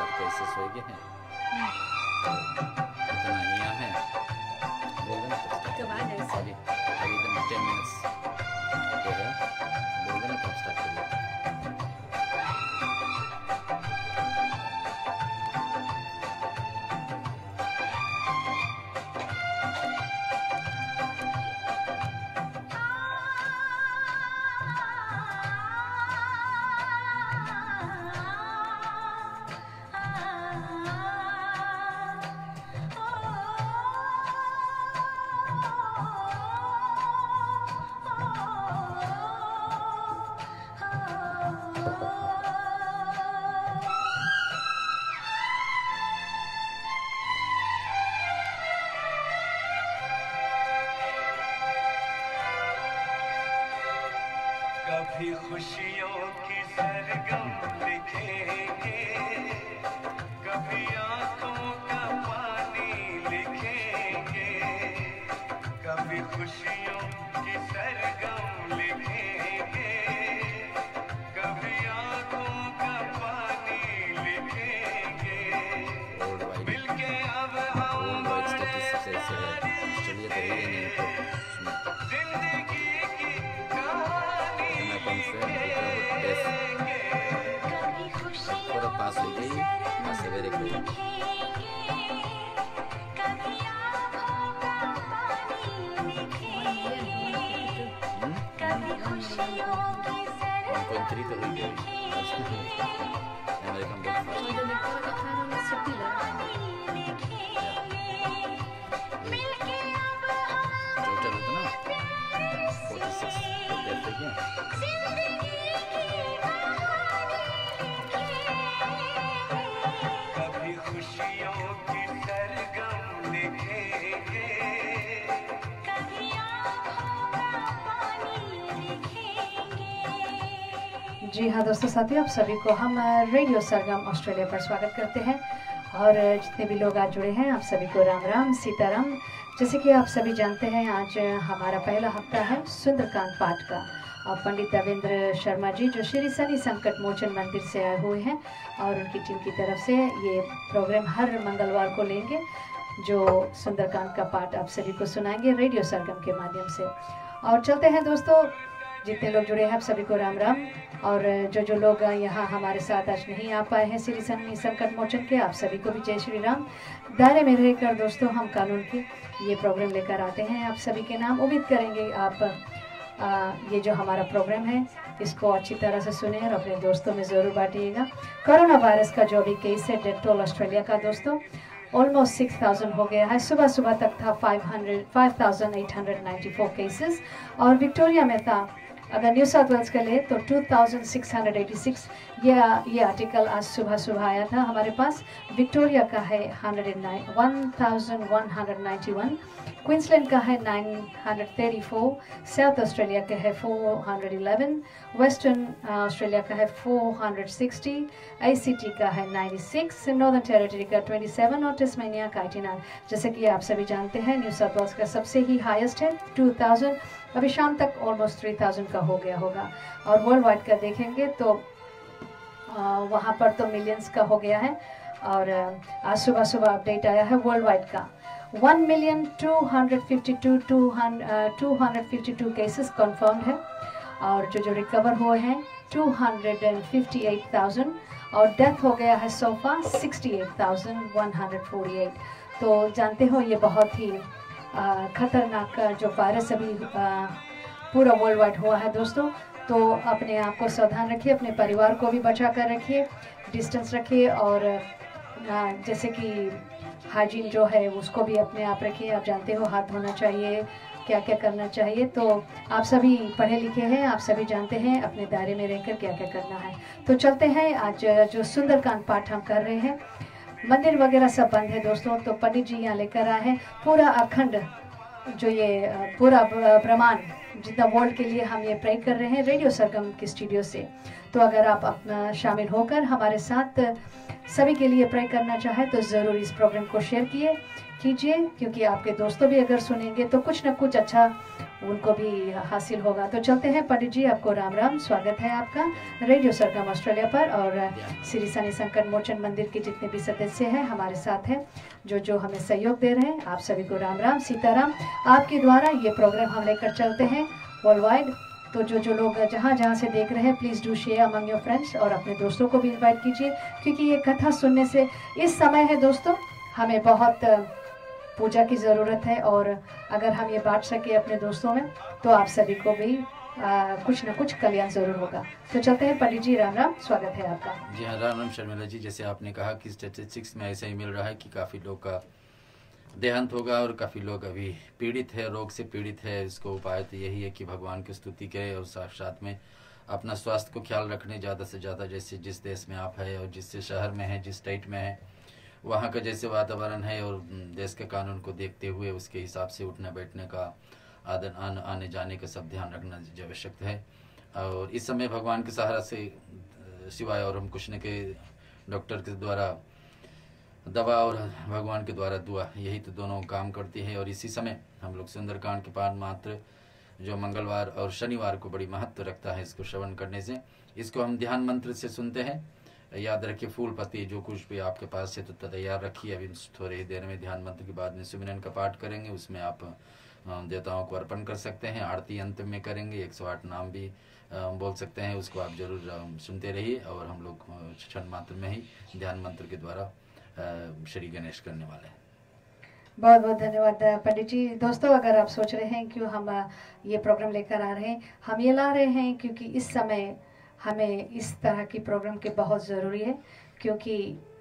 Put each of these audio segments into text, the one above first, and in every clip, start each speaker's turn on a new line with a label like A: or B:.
A: Cases हो गए हैं, इतना यहाँ है बोल देना
B: कब आ गए सर?
A: अभी एकदम 10 मिनट्स हो गए, बोल देना कब स्टार्ट करिए।
C: कभी खुशियों की सरगम लिखेंगे, कभी आंखों का पानी लिखेंगे, कभी खुशियों की सरगम लिखेंगे, कभी आंखों का पानी लिखेंगे, मिलके अब हम बड़े जिंदगी की कहानी
A: पूरा पास हो गई, पास है वेरी गुड। थ्री तो हुई अमेरिकन टोटल होता ना 46 देखते क्या
C: कभी खुशियों की सरगम लिखेंगे, कभी आंखों का पानी लिखेंगे।
B: जी हाँ दोस्तों साथियों, आप सभी को हम रेडियो सरगम ऑस्ट्रेलिया पर स्वागत करते हैं और जितने भी लोग आज जुड़े हैं आप सभी को राम राम सीताराम। जैसे कि आप सभी जानते हैं आज हमारा पहला हफ्ता है सुंदरकांड पाठ का और पंडित देवेंद्र शर्मा जी जो श्री शनि संकट मोचन मंदिर से आए हुए हैं और उनकी टीम की तरफ से ये प्रोग्राम हर मंगलवार को लेंगे जो सुंदरकांड का पाठ आप सभी को सुनाएंगे रेडियो सरगम के माध्यम से। और चलते हैं दोस्तों, जितने लोग जुड़े हैं आप सभी को राम राम और जो लोग यहाँ हमारे साथ आज नहीं आ पाए हैं श्री शनि संकट मोचन के, आप सभी को भी जय श्री राम। दायरे में रहकर दोस्तों हम कानून की ये प्रोग्राम लेकर आते हैं आप सभी के नाम। उम्मीद करेंगे आप ये जो हमारा प्रोग्राम है इसको अच्छी तरह से सुने और अपने दोस्तों में ज़रूर बांटिएगा। कोरोना वायरस का जो भी केस है डेथ टोल ऑस्ट्रेलिया का दोस्तों ऑलमोस्ट 6000 हो गया है। सुबह सुबह तक था 5894 केसेस और विक्टोरिया में था, अगर न्यू साउथ वेल्स का ले तो 2686। ये आर्टिकल आज सुबह आया था हमारे पास। विक्टोरिया का है 1191, क्वींसलैंड का है 934, साउथ ऑस्ट्रेलिया का है 411, वेस्टर्न ऑस्ट्रेलिया का है 460, ACT का है 96, नॉर्दर्न टेरिटरी का 27 और टेस्मेनिया का 89। जैसे कि आप सभी जानते हैं न्यू साउथ वेल्स का सबसे ही हाईएस्ट है 2000, अभी शाम तक ऑलमोस्ट 3000 का हो गया होगा। और वर्ल्ड वाइड का देखेंगे तो वहाँ पर तो मिलियंस का हो गया है और आज सुबह अपडेट आया है वर्ल्ड वाइड का 1,252,252 केसेस कंफर्म है और जो रिकवर हुए हैं 258,000 और डेथ हो गया है सोफा 68,148। तो जानते हो ये बहुत ही खतरनाक जो वायरस अभी पूरा वर्ल्ड वाइड हुआ है दोस्तों। तो अपने आप को सावधान रखिए, अपने परिवार को भी बचा कर रखिए, डिस्टेंस रखिए और जैसे कि हाइजीन जो है उसको भी अपने आप रखिए। आप जानते हो हाथ धोना चाहिए, क्या क्या करना चाहिए। तो आप सभी पढ़े लिखे हैं, आप सभी जानते हैं अपने दायरे में रहकर क्या क्या करना है। तो चलते हैं, आज जो सुंदरकांड पाठ हम कर रहे हैं, मंदिर वगैरह सब बंद है दोस्तों, तो पंडित जी यहाँ लेकर आए हैं पूरा अखंड जो ये पूरा ब्रह्मांड जितना वर्ल्ड के लिए हम ये प्रे कर रहे हैं रेडियो सरगम के स्टूडियो से। तो अगर आप अपना शामिल होकर हमारे साथ सभी के लिए प्रे करना चाहे तो ज़रूर इस प्रोग्राम को शेयर कीजिए, क्योंकि आपके दोस्तों भी अगर सुनेंगे तो कुछ न कुछ अच्छा उनको भी हासिल होगा। तो चलते हैं पंडित जी, आपको राम राम, स्वागत है आपका रेडियो सरगम ऑस्ट्रेलिया पर। और श्री शनि संकट मोचन मंदिर के जितने भी सदस्य हैं हमारे साथ हैं, जो हमें सहयोग दे रहे हैं, आप सभी को राम राम सीताराम। आपके द्वारा ये प्रोग्राम हम लेकर चलते हैं वर्ल्ड वाइड। तो जो लोग जहाँ से देख रहे हैं, please do share among your friends और अपने दोस्तों को भी इनवाइट कीजिए, क्योंकि ये कथा सुनने से इस समय है दोस्तों हमें बहुत पूजा की ज़रूरत है। और अगर हम ये बांट सके अपने दोस्तों में तो आप सभी को भी कुछ न कुछ कल्याण ज़रूर होगा। तो चलते हैं पंडित जी, राम राम, स्वागत है आपका।
A: जी हाँ, राम राम शर्मिला जी। जैसे आपने कहा कि स्टेटिस्टिक्स में ऐसा ही मिल रहा है कि काफ़ी लोग का देहांत होगा और काफ़ी लोग अभी पीड़ित है, रोग से पीड़ित है। इसको उपाय तो यही है कि भगवान की स्तुति करें और साथ साथ में अपना स्वास्थ्य को ख्याल रखने ज़्यादा से ज़्यादा। जैसे जिस देश में आप है और जिस शहर में है, जिस स्टेट में है, वहाँ का जैसे वातावरण है और देश के कानून को देखते हुए उसके हिसाब से उठने बैठने का, आने जाने का सब ध्यान रखना आवश्यक है। और इस समय भगवान के सहारा से सिवाय और हम कुछ न के डॉक्टर के द्वारा दवा और भगवान के द्वारा दुआ, यही तो दोनों काम करती है। और इसी समय हम लोग सुंदरकांड के पाठ मात्र जो मंगलवार और शनिवार को बड़ी महत्व रखता है इसको श्रवण करने से, इसको हम ध्यान मंत्र से सुनते हैं। याद रखिए, फूल पत्ती जो कुछ भी आपके पास है तो तैयार रखिए। अभी थोड़ी ही देर में ध्यान मंत्र के बाद में सुमिरन का पाठ करेंगे, उसमें आप देवताओं को अर्पण कर सकते हैं। आरती अंत में करेंगे, 108 नाम भी बोल सकते हैं, उसको आप जरूर सुनते रहिए। और हम लोग क्षण मात्र में ही ध्यान मंत्र के द्वारा श्री गणेश करने वाले हैं।
B: बहुत बहुत धन्यवाद पंडित जी। दोस्तों, अगर आप सोच रहे हैं क्यों हम ये प्रोग्राम लेकर आ रहे हैं, हम ये ला रहे हैं क्योंकि इस समय हमें इस तरह की प्रोग्राम की बहुत ज़रूरी है। क्योंकि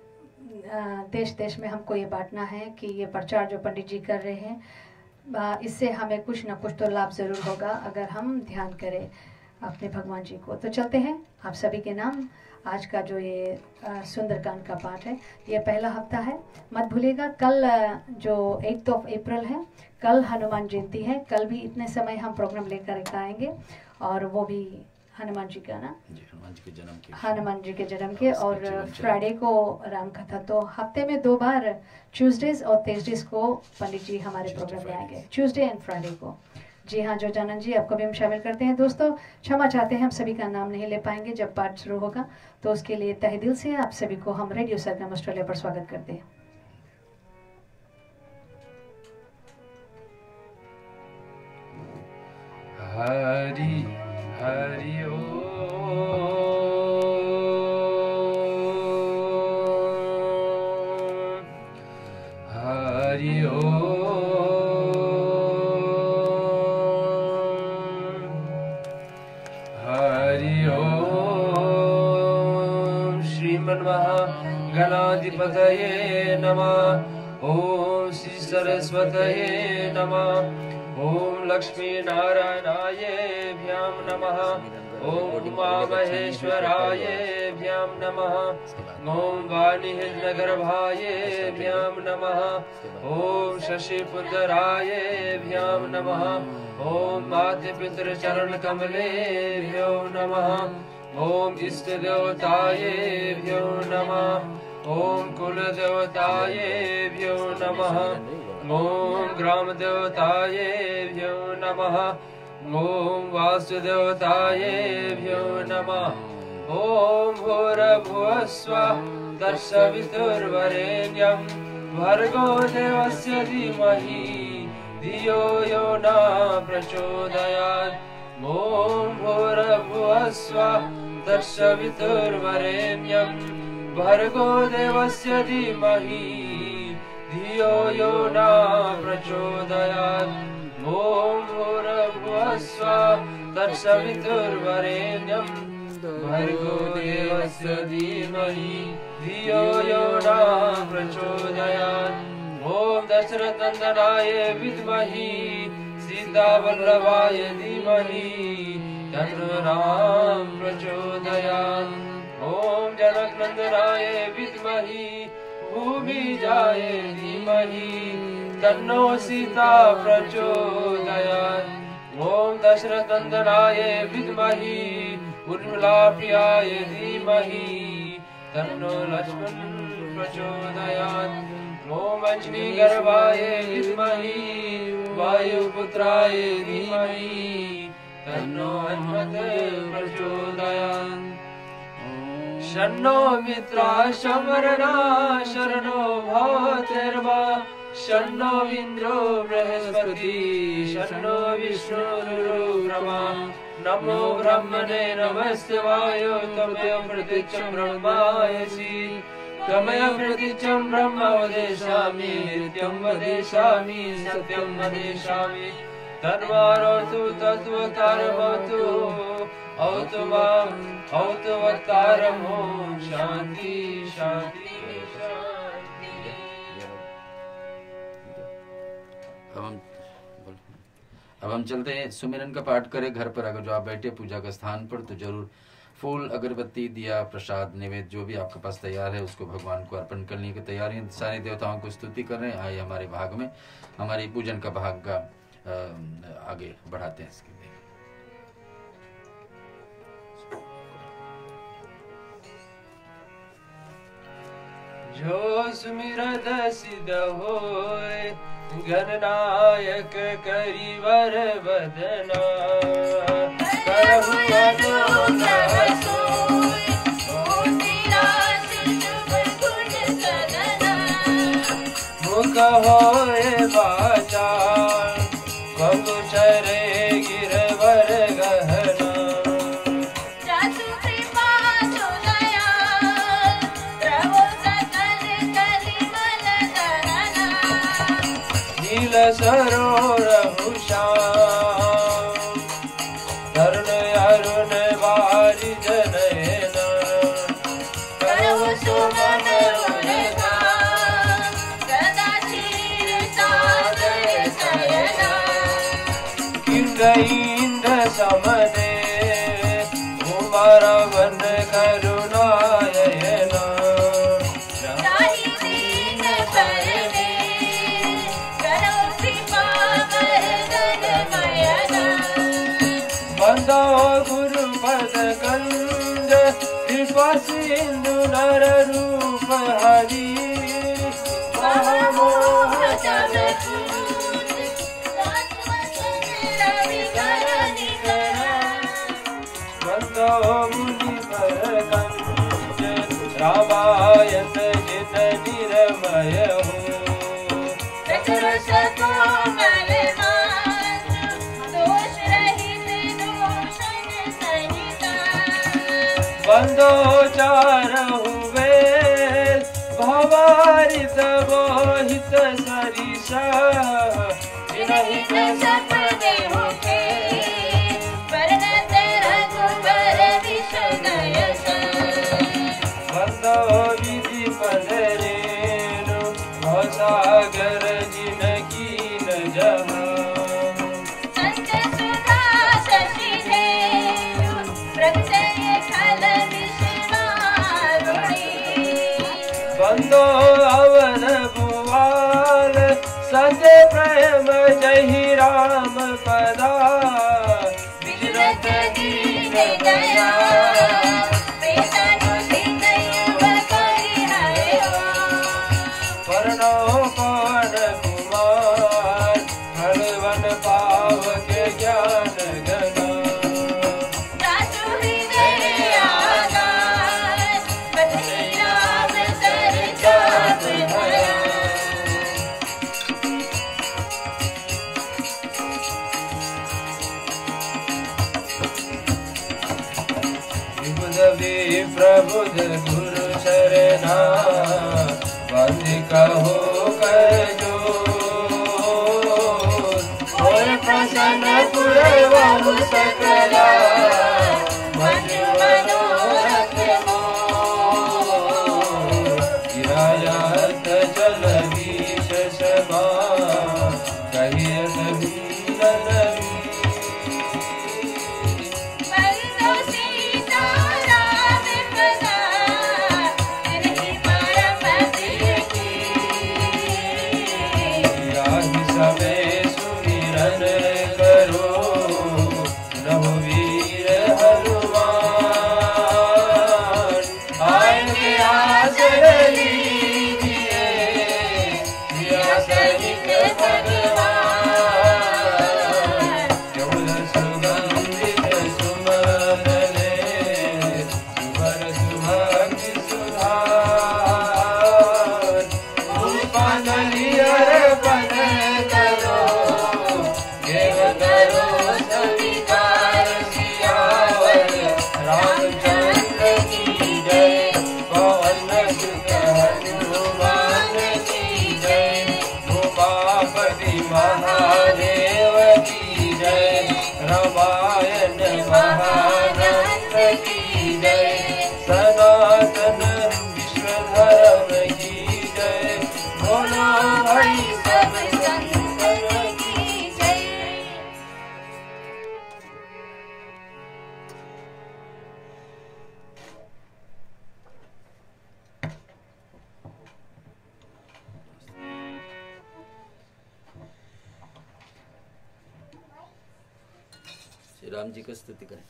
B: देश देश में हमको ये बांटना है कि ये प्रचार जो पंडित जी कर रहे हैं, इससे हमें कुछ ना कुछ तो लाभ ज़रूर होगा अगर हम ध्यान करें अपने भगवान जी को। तो चलते हैं आप सभी के नाम। आज का जो ये सुंदरकांड का पाठ है, ये पहला हफ्ता है। मत भूलिएगा, कल जो 8 अप्रैल है, कल हनुमान जयंती है। कल भी इतने समय हम प्रोग्राम लेकर आएंगे और वो भी हनुमान जी का ना,
A: हनुमान जी के जन्म के,
B: हनुमान जी के जन्म के। और फ्राइडे को राम कथा। तो हफ्ते में 2 बार, ट्यूसडेज और थर्सडेज को पंडित जी हमारे प्रोग्राम में आएंगे, ट्यूसडे एंड फ्राइडे को। जी हाँ, जो जानन जी, आपको भी हम शामिल करते हैं। दोस्तों, क्षमा चाहते हैं, हम सभी का नाम नहीं ले पाएंगे जब पाठ शुरू होगा, तो उसके लिए तहे दिल से आप सभी को हम रेडियो सरगम ऑस्ट्रेलिया पर स्वागत करते हैं।
D: हरि हरि ओ हरि ओ हरि ओ श्रीमन्महागणाधिपतये नमः। ओम श्री सरस्वतये नमः। ओम लक्ष्मी नारायणायेभ्यां नमः। ओम उमामहेश्वरायेभ्यां नमः। ओम वाणिज्यगर्भायेभ्यां नमः। ओम शशिपुत्रायेभ्यां नमः। ओम मातृपितृचरणकमलेभ्यो नमः। ओम इष्टदेवतायेभ्यो नमः। ओम कुलदेवतायेभ्यो नमः। ओम ग्रामदेवतायेभ्यो नमः। ओम वासुदेवतायेभ्यो नमः। ओम भूर्भुवस्सुवः तत्सवितुर्वरेण्यं भर्गो देवस्य धीमहि धियो यो न प्रचोदयात्। ओम भूर्भुवस्सुवः तत्सवितुर्वरेण्यं भर्गो देवस्य धीमहि धियो यो न प्रचोदयात्। ओम भूर्भुवस्सुवः तत्सवितुर्वरेण्यं भर्गो देवस्य धीमहि धियो यो न प्रचोदयात्। ओम दशरथनंदनाय विद्महि सीतावल्लभाय धीमहि तन्नो राम प्रचोदयात्। ओम जनकनंदनाय विद्महि भूमिजाय धीमहि तन्नो सीता प्रचोदयात्। ओम दशरथनंदनाय विद्महि उर्मिलाप्रियाय धीमहि तन्नो लक्ष्मण प्रचोदयात्। ओम अग्नि गर्भाय विद्महि वायुपुत्राय धीमहि तन्नो हनुमत् प्रचोदयात्। शन्नो मित्रा समरणा शरणो भवतिर्मा शन्नो इन्द्रो बृहस्पति शन्नो विष्णुरुक्रमा। नमो ब्रह्मणे नमस्तेवाय त्वमेव प्रत्यक्षं ब्रह्मासि त्वमेव प्रत्यक्षं ब्रह्म वदिष्यामि नित्यं वदिष्यामि सत्यं वदिष्यामि। तन्मारोतु तत्त्वकारमतु औतु माम् औतु वक्तारम्। ॐ शान्ति शान्ति शान्ति।
A: अब हम चलते हैं, सुमिरन का पाठ करें। घर पर अगर जो आप बैठे पूजा का स्थान पर तो जरूर फूल अगरबत्ती दिया प्रसाद निवेद्य जो भी आपके पास तैयार है उसको भगवान को अर्पण करने की तैयारी। सारे देवताओं को स्तुति कर रहे हैं। आइए हमारे भाग में हमारी पूजन का भाग का आगे बढ़ाते हैं इसके लिए।
D: जो सुमिरत सिद्ध होय गणनायक करिवर बदना करहु अनोख सोय मुख होय वाचा बंधु चरे गिरवर गहना। सरोरहु श्याम तरुण अरुण वारि जनयना करहु सुमन उलगा सदा क्षीर सागर शयना। इंद्र इंद्र समने कुमार वन करुणायना। बंदो गुरु पद कंज कृपा सिंधु नर रूप हरि मोह जन बंदो मुनि पर कंज रामायण जिन निरमय हो बंदो चारहु वेद भवारित बोहित सरिसा जिनहित सपने होके परनत रघुबर विषदयस। बंदो विधि पदरेनु भवसागर जिनकी न जहाँ बंदो अवन भुवाल सत्य प्रेम जहि राम पदा विजरत दीन दया पर्णो पवन कुमार हलवन पावक ज्ञान गना। प्रबुद्ध गुरु शरणा वंदिका हो कर जो और प्रसन्न पुरवाहु सकला मन मनोरथ मोर गिरायत जल विष समा कहियत भीलन सुमिरन करो नव वीर
A: राम जी का स्तुति करें।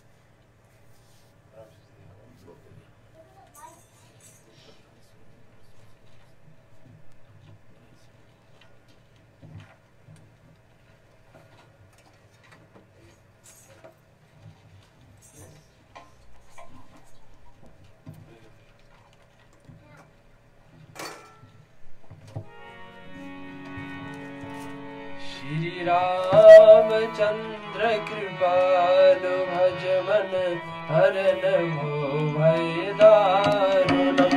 D: श्री रामचंद्र कृपालु भज मन हरन हो भय दारुणम।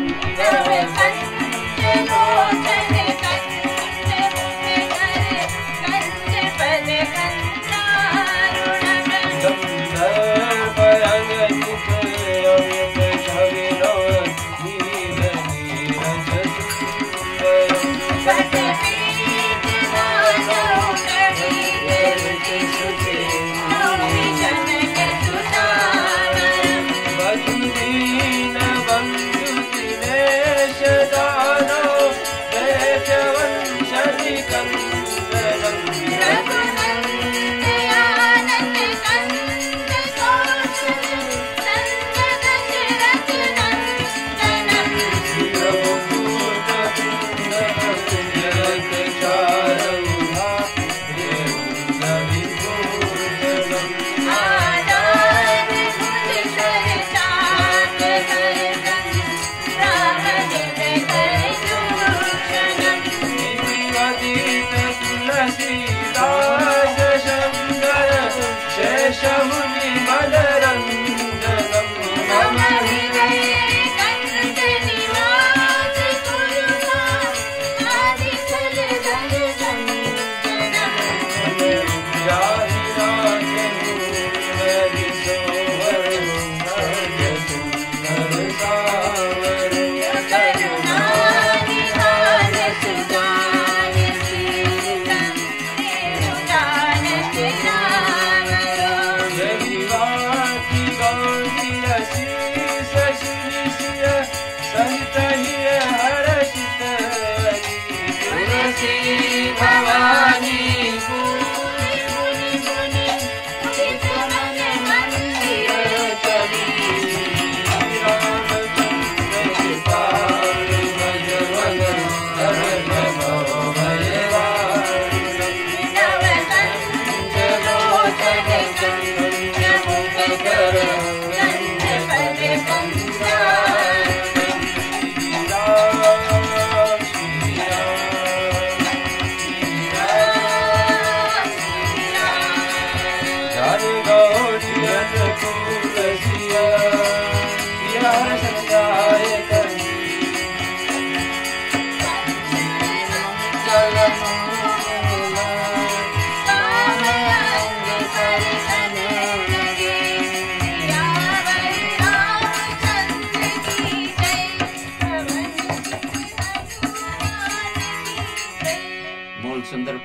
A: सुंदर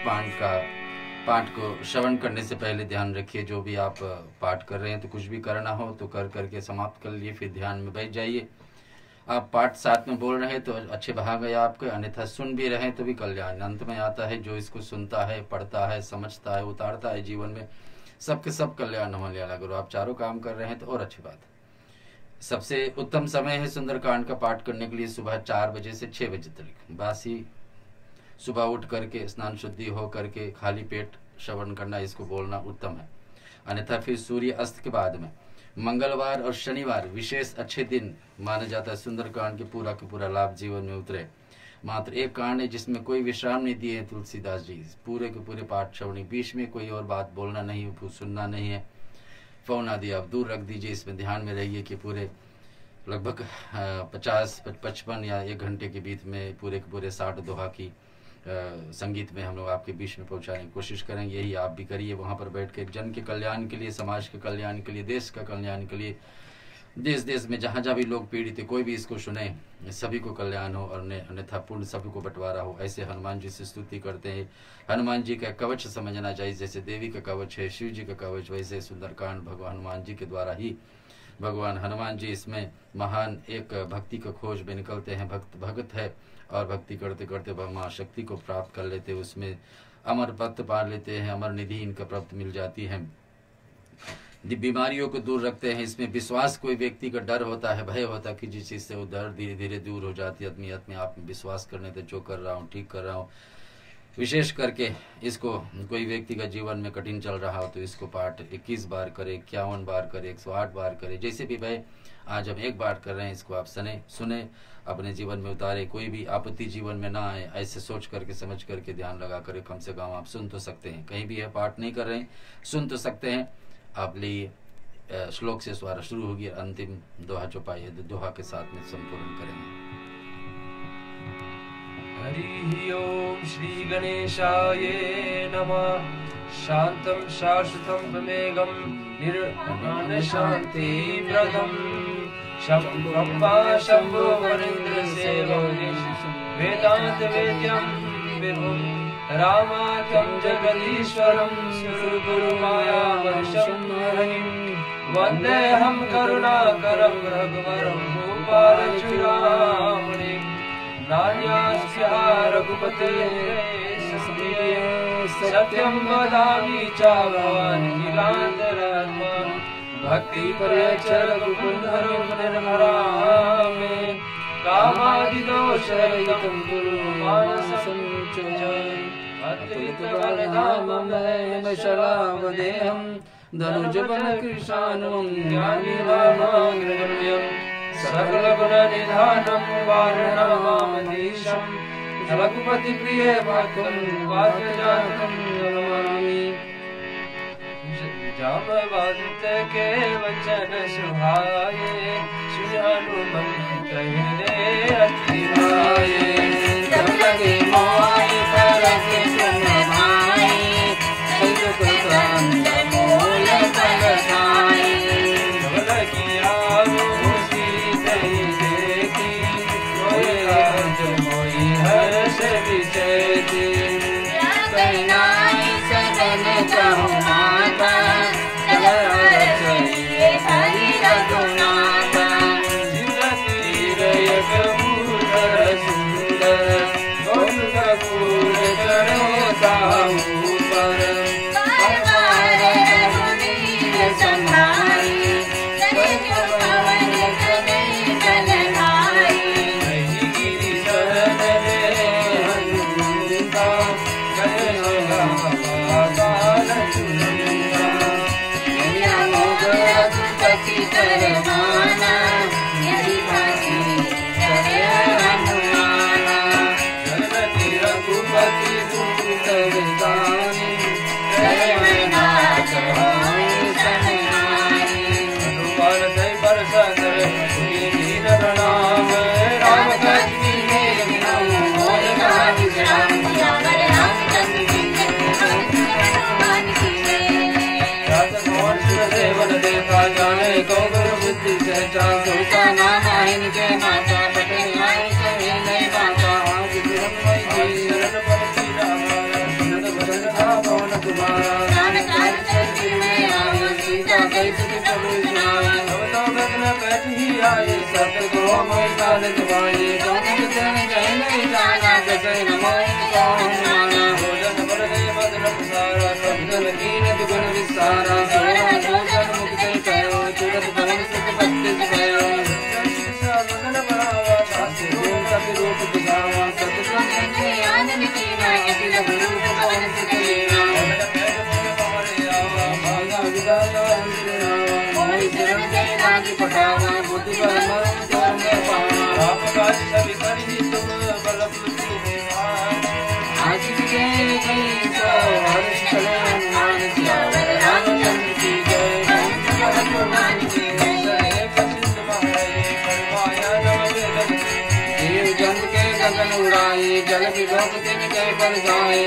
A: पाठ को श्रवण करने से पहले ध्यान रखिए, जो भी आप पाठ कर रहे हैं तो कुछ भी करना हो तो कर करके समाप्त कर लिए, फिर ध्यान में बैठ जाइए। आप पाठ साथ में बोल रहे हैं तो अच्छे भाग गए आपके, अन्यथा सुन भी रहे तो भी कल्याण अंत में आता है। जो इसको सुनता है, पढ़ता है, समझता है, उतारता है जीवन में, सबके सब कल्याण होने वाला। गुरु आप चारों काम कर रहे हैं तो और अच्छी बात है। सबसे उत्तम समय है सुंदरकांड का पाठ करने के लिए सुबह 4 बजे से 6 बजे तक। बासी सुबह उठ करके स्नान शुद्धि हो करके खाली पेट श्रवण करना, इसको बोलना उत्तम है। अन्यथा फिर सूर्य अस्त के बाद में मंगलवार और शनिवार विशेष अच्छे दिन माना जाता है। सुंदरकांड के पूरा लाभ जीवन में उतरे। मात्र एक कांड है जिसमें कोई विश्राम नहीं दिए तुलसीदास जी, पूरे के पूरे पाठ श्रवणी, बीच में कोई और बात बोलना नहीं, सुनना नहीं है। फोन आदि आप दूर रख दीजिए। इसमें ध्यान में रहिए कि पूरे लगभग 50-55 या 1 घंटे के बीच में पूरे के पूरे 60 दोहा की संगीत में हम लोग आपके बीच में पहुंचाने की कोशिश करेंगे। यही आप भी करिए, वहां पर बैठ के जन के कल्याण के लिए, समाज के कल्याण के लिए, देश का कल्याण के लिए, देश में जहाँ जहाँ भी लोग पीड़ित है कोई भी इसको सुने, सभी को कल्याण हो और अन्यथा पूर्ण सभी को बंटवारा हो। ऐसे हनुमान जी से स्तुति करते हैं। हनुमान जी का कवच समझना चाहिए, जैसे देवी का कवच है, शिव जी का कवच, वैसे सुंदरकांड भगवान हनुमान जी के द्वारा ही भगवान हनुमान जी इसमें महान एक भक्ति का खोज में निकलते हैं। भगत है और भक्ति करते करते माँ शक्ति को प्राप्त कर लेते हैं, उसमें अमर पद पा लेते हैं, अमर निधि इनका प्राप्त मिल जाती है। बीमारियों को दूर रखते हैं। इसमें विश्वास, कोई व्यक्ति का डर होता है, भय होता है कि जिस चीज़ से वो डर धीरे धीरे दूर हो जाती है। आदमी अपने आप में विश्वास करने से जो कर रहा हूँ ठीक कर रहा हूँ। विशेष करके इसको कोई व्यक्ति का जीवन में कठिन चल रहा हो तो इसको पाठ 21 बार करे, 51 बार करे, 108 बार करे, जैसे भी भाई आज हम 1 बार कर रहे हैं। इसको आप सुने अपने जीवन में उतारे, कोई भी आपत्ति जीवन में ना आए, ऐसे सोच करके समझ करके ध्यान लगा कर कम से कम आप सुन तो सकते हैं। कहीं भी है पाठ नहीं कर रहे हैं, सुन तो सकते हैं। आप लिए श्लोक से स्वारा शुरू होगी, अंतिम दोहा जो पाइए दोहा के साथ में संपूर्ण करेंगे।
D: हरि ओम श्री गणेशाय नमः। शांतं शाश्वतं प्रमेयं निर्वाण शांति प्रदं शम्भुम्बा शम्भो वरेन्द्र सेवं वेदांत वेद्यं विभुं रामाख्यं जगदीश्वरं गुरुमाया वर्षं हरिं वन्देऽहं करुणाकरं रघुवरं भूपालचूडामणिं नान्यास्या रघुपतेः सत्यं वदामि च भवान् नीलान्तरात्मा भक्ति परचर रघुकुंधरं निर्भरामि कामादिदोषरहितं कुरु मानसं च अद्वैतबलधामं शलावदेहं धनुजबलकृशानुं ज्ञानिरामाग्रगण्यं सकलगुणनिधानं वारणमामधीशं रघुपतिप्रिय भक्तं वासजातं नमामि। जाम्बवंत के वचन सुहाए श्री हनुमंत हृदय अति भाए। जब लगे मोहि परख तुम भाई संग प्रसाद मूल फल खाए। जब लगी आगो सीतहि देखी कोई राज मोहि हर्ष विचेती।
E: नाई सदन कहु माता हरि रघुनाथा।
D: जिनतीर यगभूधर सुंदर गौरकूल चढ़ो ताहू पर।
E: बार रघुवीर संहारी तनिक पवन तनय बल भाई।
D: नहीं गिरि शरण रे हनुमंता जय जय चुनंदा।
E: रघुपति करवाना यदि भाषी करे हनुमाना।
D: जगति रघुपति दुर्गदानी
E: जय मैनाथ होय सन्हारी।
D: हनुमान तै बरसत दीन प्रणाम। राम भक्ति में विनम्र मोहि
E: राम राम सियावर रामचंद्र की हनुमान की
D: देवन देता जाने को गुरु बुद्धि सहचा।
E: तुलसा नाम आइन के माता पटेल आई सभी नई माता।
D: आज ब्रह्मई जी शरण परति रामाया सुनत भजन पवन कुमारा।
E: राम काज चरित्र में आयो सीता कई सुख प्रभु सुनायो।
D: भवतो गगन बैठी आए सतगुरु मोहि काल जमाए।
E: गोविंद जन जय नहीं जाना जय नमो कौन माना।
D: भोजन बल गए बदन प्रसारा सब जन कीन दुगुन विस्तारा।
E: सोरह जोजन मुक्त करो तुरत पवन सुख पत्ति भयो।
D: मगन बढ़ावा सासे रूप दिखावा।
E: सतसंग ज्ञान विकीना अखिल रूप पवन सुख लीना। मोहि शरण जय राज पठावा बुद्धि बल मरम कर्म पावा।
D: आप काज सभी करी तुम बल बुद्धि निधान।
E: आज विजय गई सो हर्ष चले हनुमान सियावर रामचंद्र की जय। हनुमान की जय।
D: प्रसिद्ध महाराज करवाया नव जगत।
E: देव जंग के गगन उड़ाए जल विलोक दिन के पर जाए।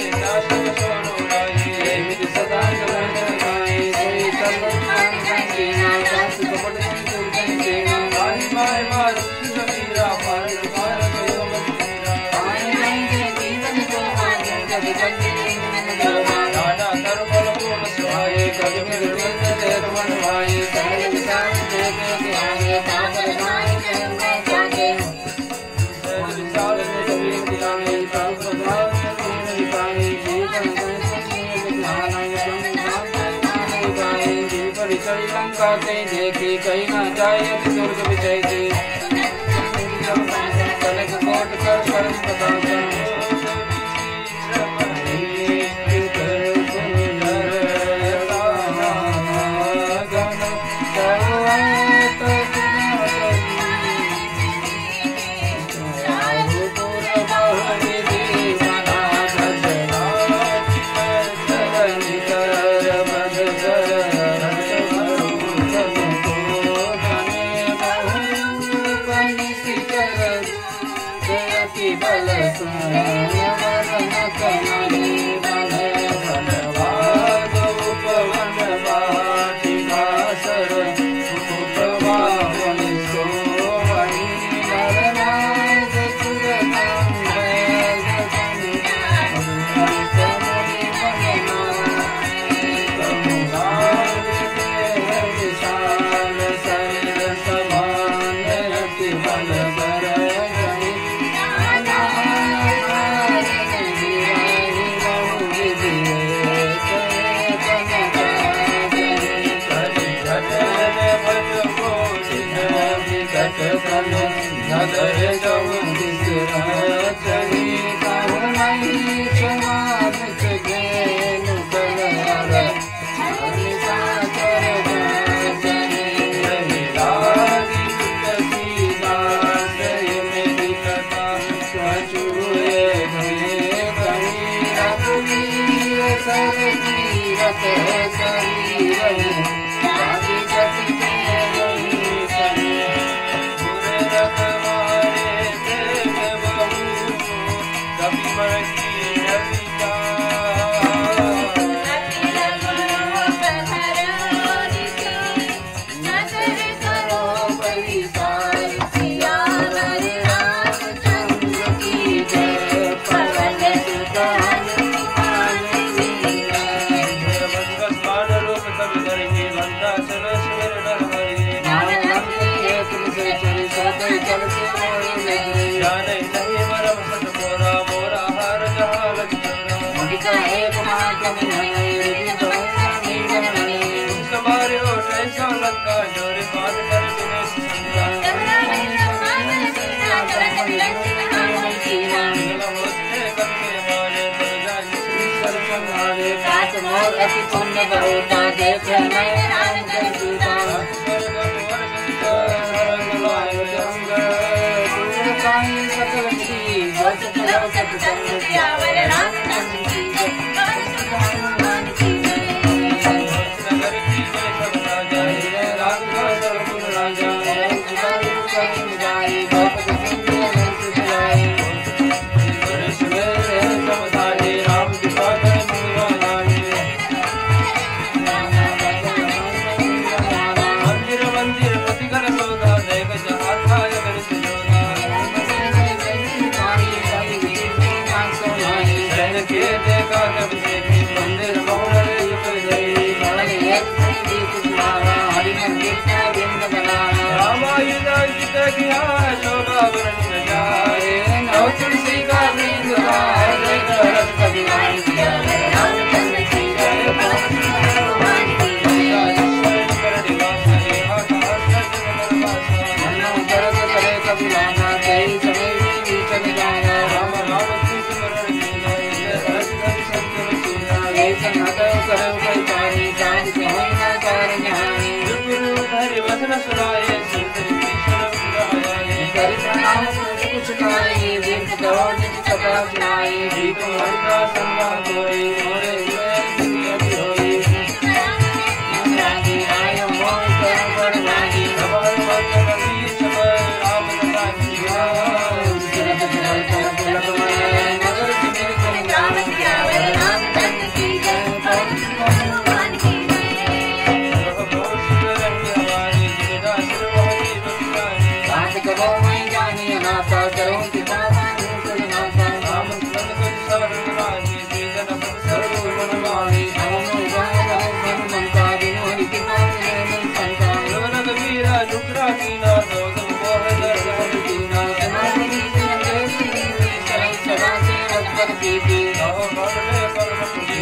E: देव सदा जलन गाए कोई सर्वज्ञान संकीना। शांत कपट दुर्जन सेना।
D: माहि माय मार सबीरा पार पार गयो मतीरा।
E: आए रहेंगे जीवन को मांगे जब बंदी मन जोगा।
D: नाना कर्मल गुण सुहाए कवि निर्विघ्न देव मन भाए।
E: सहज विचार से के आगे सागर गाय गंगा जागे।
D: विचार में कवि दिलाने प्राण प्रधान दीन दिखाए। जीव
E: कहीं ना जाए दुर्ग विजय दे कनक कोट कर परम प्रताप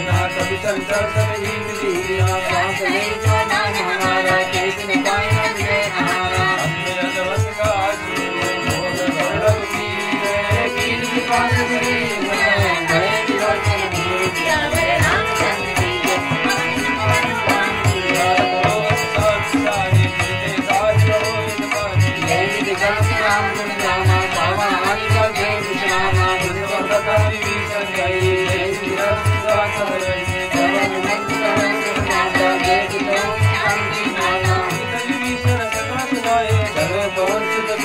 C: चल चल सब ही मिली आप ले जाना हमारा कृष्ण पाया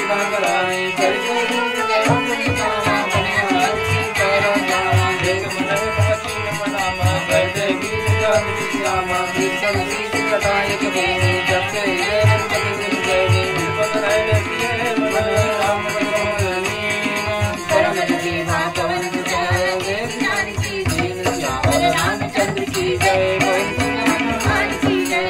E: सीता कराई कर के रूप के अपनी कामा बनिया कर जावा देख मन बाजी में मनामा कर दे गीत जान श्यामा कृष्ण गीत कटाए के बेनी जब से ये रंग दिन गए पद रहे किए मन राम बनी परम जीवा पवन जय देव ज्ञान की दीन श्याम रामचंद्र की जय हनुमान की जय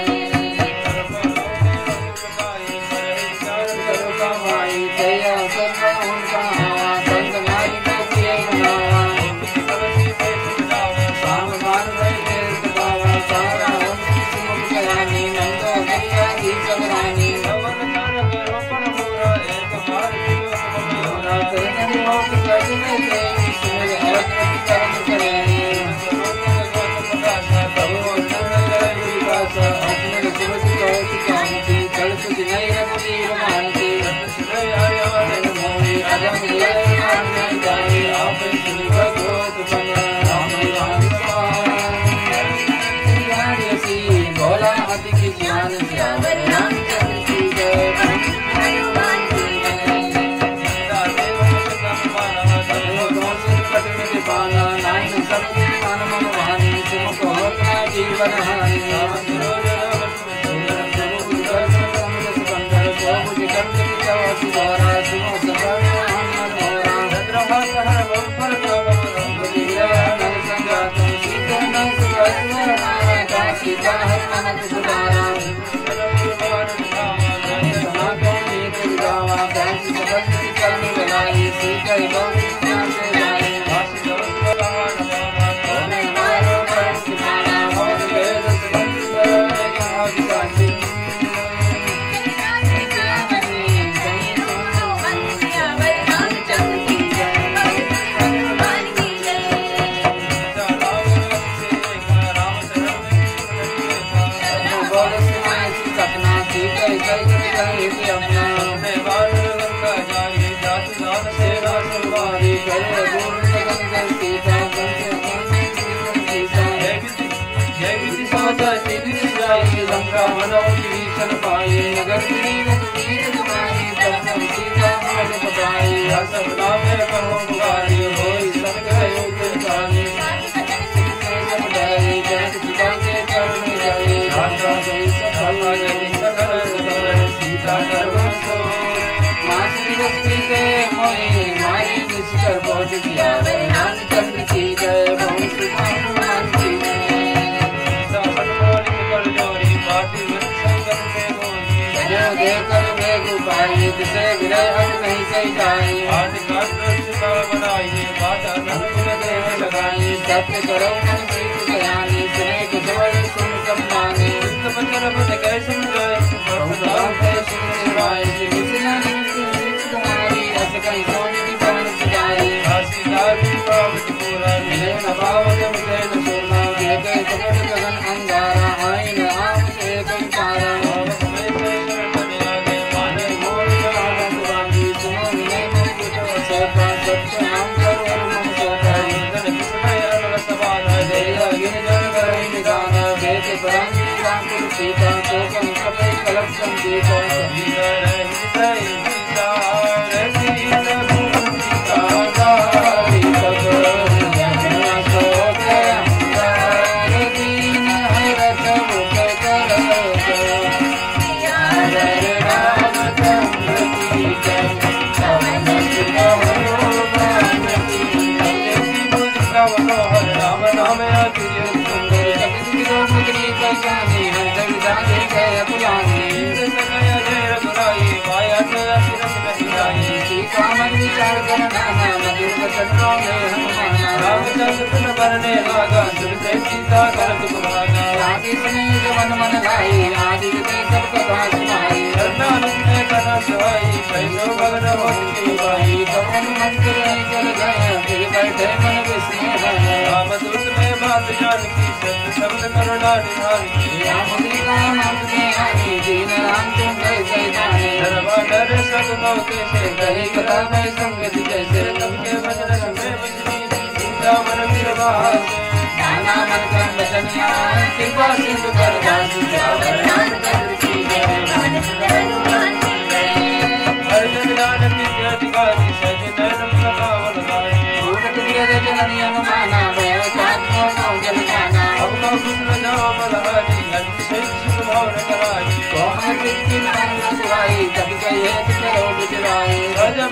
C: हर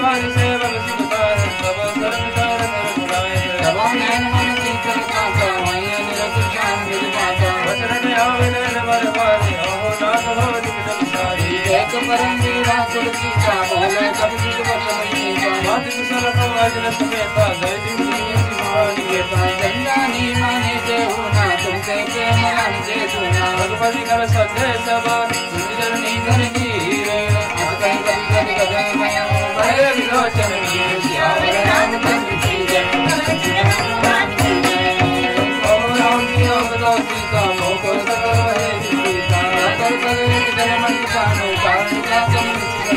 D: हमारी सेवा सुनकार सब सर्वकार सर्वदाय
E: तबो नैन मन शीतल पाता मैया निरंतर शाम विद पाता
D: वचन आवे नैन वर वारे ओहो नाथ भवति विदम सारी
E: एक परम वीरा तुलसी का बोले कभी की वचन मीठा
D: माति सरत वजन समेता जय जिंदगी शिवानी
E: गेता गंगानी माने जे होना तुमसे प्रेम राम से सुना
D: भगवती कर संदेश सब
E: सुंदर नींदर नीरे कभी कभी कभी कभी मैं बड़े विलोचन नीर श्यावर रामचंद्र की जय ओम राम की अवतार सीता मोकर सकल है सीता कर कर एक जन्म कानो कारण का जन्म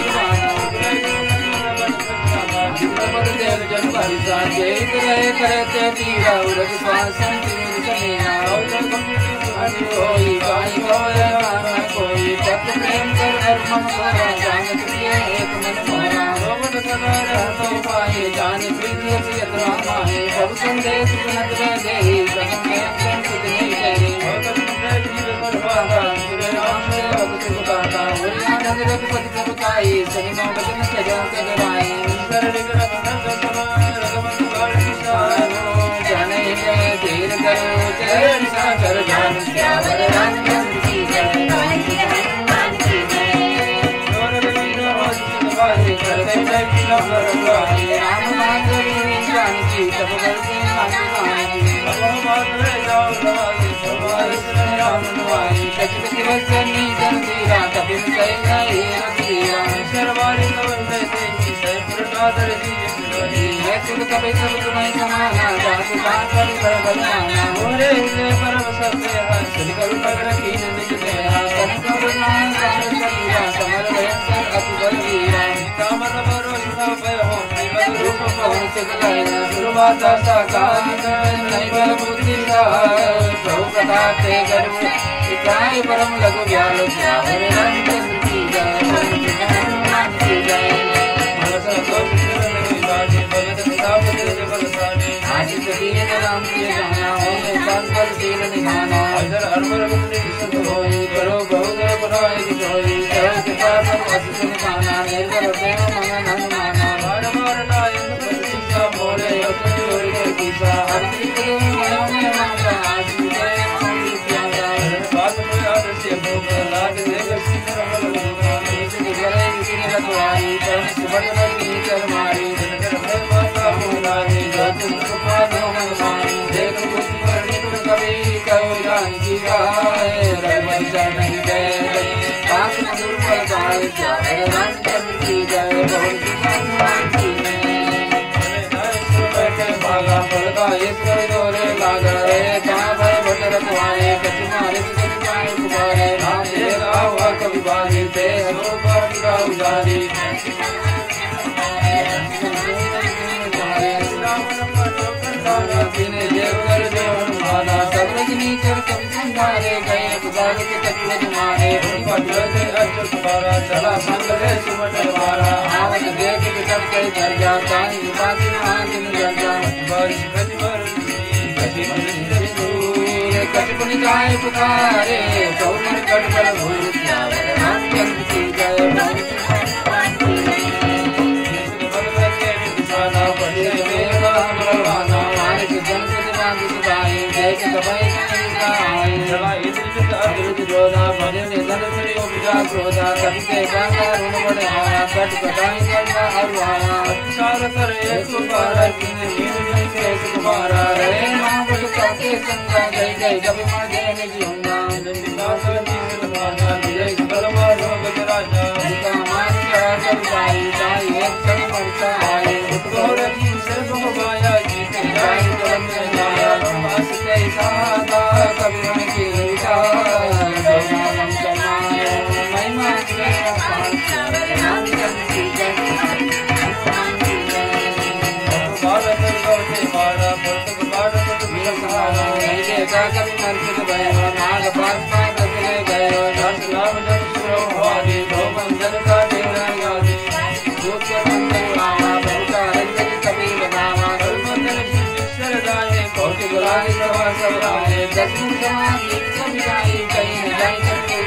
E: जिंदपद देव जन परिसा जय करे करते तीरा उरग स्वासन तीर कनेना कोई गाय कोई माना कोई तत् प्रेम कर अर्पण करा जानत प्रिय एक मन मोरा रोमन सदा रहतो पाए जान प्रीति सियत रामाए सब संदेश सुनत में देहि सगन में सुध नहीं करे भगत देव जीव सर्वाता सुरे राम से भक्त सुखाता होरी आनंद रघुपति प्रभुताई सही नौ भजन सजा कर गाए ईश्वर निग्रह नंद समान रघुपति बाण किशारो जाने में देर करो जय सागर जान श्यावर रामचंद्र की जय करते जय की लहर गाए राम माधव जानकी तब करते राम नवाई कचित वचनी जंजीरा कभी कई गए रघुवीरा शर्वारी कवंदे तेजी जय पुरनादर जी मैं सुन कभी सब तुम्हें समाना जात जात पर बलवाना मोरे हृदय परम सत्य है सुन कभी पकड़ कीन निज देहा कन करुणा सार सलीला समर भयंकर अति बलवीरा कामन मरो युधा भय हो निगल रूप पवन सिगलाय सुरमाता साकार नहीं बल बुद्धि प्रभु प्रताप ते गर्व इकाय परम लघु व्याल श्यावर रामचंद्र की जय हनुमान की जय मनसा तो बाजे भगत प्रताप तेज बलसाने आज सदीन राम के जाना हो संकल शील निधाना अजर अरमर गुप्ति सब होई करो बहुदर बनाए जोई करो कृपा सब असिन पाना निर्बल प्रेम मन हनुमाना मार मार नायक प्रतिष्ठा मोरे असुर और के किसा हर कृष्ण मनो में माता आज जय बात में आदर्श भोग लाग देव सिंह रमल इसके गले इसने रखवाई परम सुभद्र की चरमारी जनकर भय माता होनारी जो तुम कृपा दो मनमानी देख बुद्धि पर निपुण कवि कहो जानकी गाए रघुवंश नहीं जय जय पास मधुर फल पाए श्यावर रामचंद्र की जय बहुत हनुमान की भागा फल का ईश्वर जोरे लागा रे कहाँ भय भट रखवाए कछु मारे सुखाए कुमारे नाम एक आवा कवि बारी ते हरो पर उजारी देवकर देव हनुमाना सब नीचर कवि संहारे गए गुजार के कछु तुम्हारे पटले अर्जुन तुम्हारा चला संग ले सुमट मारा आवत देख बिटक के घर जाता बाकी मान जल जा बारिश कटपन जाए पुकारे चौमन कटपल भूल श्यावर रामचंद्र की जय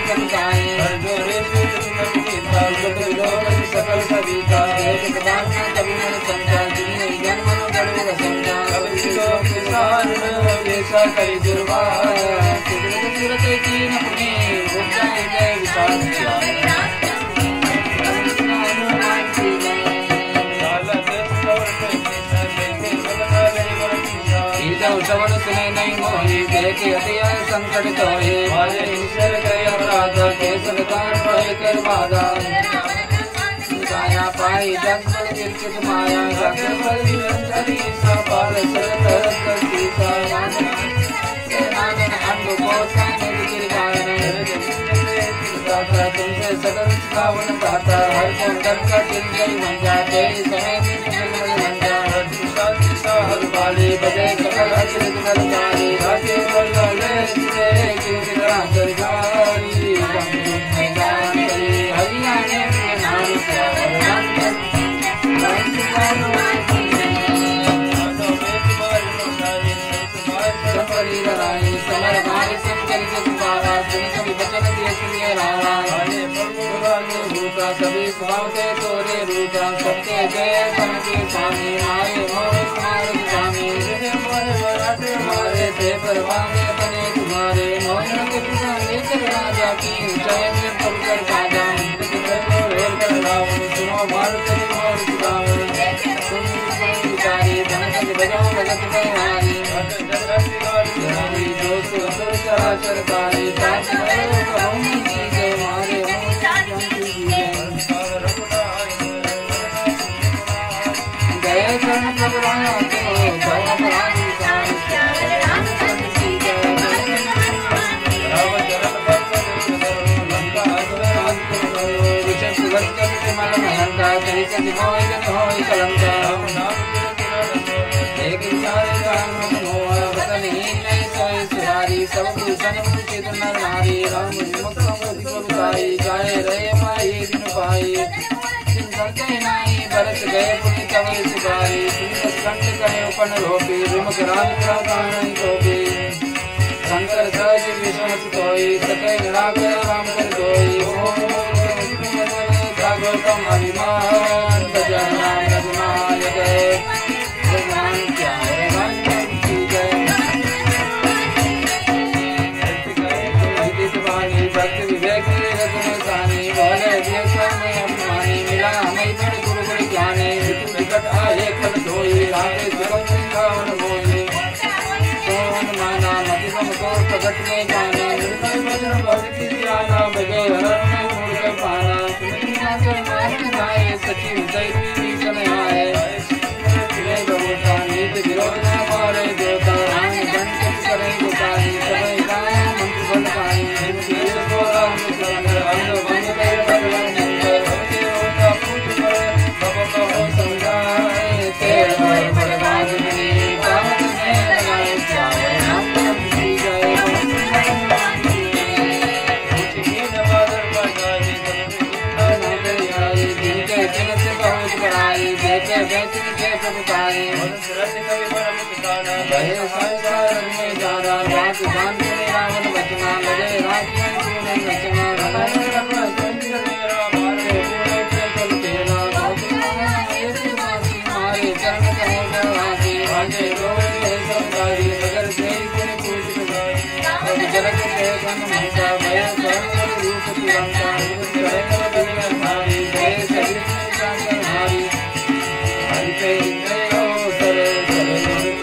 E: सकल सभी का सदा करी दुर्वाया सुदृढ़ सूरत कीन पुनि उपजा हृदय विचार किया श्रवण सुने नहीं मोहि देखे अतिय संकट तोहि मारे ईश्वर गए अपराध के संतान रहे कर बाधा छाया पाई जग बल विरचित माया जग बल निरंतरी सपाल सरतर करती नानन अंग को सानिध गिरगायन दाता तुमसे सदन सावन दाता हर को डर का दिल गई मन जाते समय हर बाली बजे सकल अचरित बल जारी राजे बल ले से क्यों कितना कर जारी रंग में गान करी हरियाणे के नाम से संपरी लड़ाई समर भाई संकल के सुबारा सुन कभी बचन दिए सुनिए राणा भूता सभी स्वभाव से तोरे रूटा सबके जय बन के स्वामी मारे मोरे कुमार स्वामी मारे थे परवाने बने तुम्हारे मोहन के पिता लेकर राजा की जय में पकड़ राजा सुनो मारुति मोर सुदावन विचारी धनक बजाओ भगत भवानी जो सुर चराचर कारी मारे जय कर्ण भगवान बरस गए पुण्य कवि सिपाही कंठ कहे उपन रोपी विमुख राम शंकर सहज विश्वास कोई सके निराकर राम कर कोई गौतम अभिमान भजन नाम रघुनायक भगवान क्या भक्ति विवेक रघुनानी बोले अभिमानी मिला हमें गुरु गुरु ज्ञाने विकट आए खल धोई राधे सिंगावन बोले सोन माना मति को प्रकट में जाने भक्ति दियाना बगे हरण में मूल पाना सचिव दैवी आए देवता नीत विरोध न मारे देवता राम दंड करे गोपाली सबै गाय मंत्र बल पाई अंग भंग कर भगवान देवता पूज कर भव कहो समझाए तेरे बर्बाद नहीं बात में लगाए चाहे हम की जाए संसार में जाना बात जान के रावण बचना लगे रात में तूने नचना मारे चरण कहे राजी भाजे रोए संसारी मगर से गुण पूज अब जरक के गन महता भय सर्व रूप तिरंगा करे भारी भय शरीर जाकर भारी हरि पे गयो सरे सरे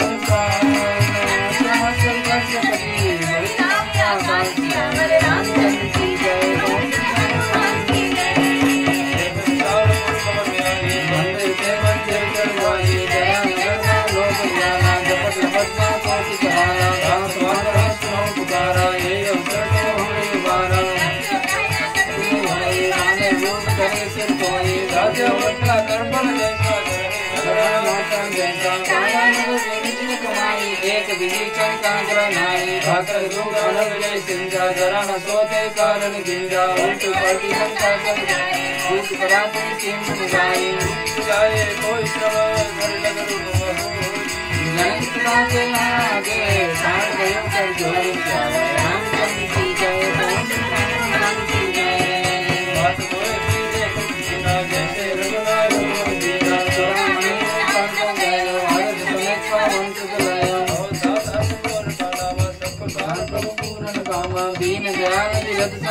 E: एक विधि चंद्र नाई भाकर दुख अलग जय सिंजा जरा न सोते कारण गिंजा उल्ट पड़ती संता कर भूत परातन चिंत गाई जाए कोई श्रम घर लग रूप जनक के आगे सार गयो कर जोड़ जाए राम चंद्र की जय राम की जय बात कोई की देख बिना जैसे रघुनाथ दीना सोरा मणि पंच गयो हर समय पावन तुझ लायो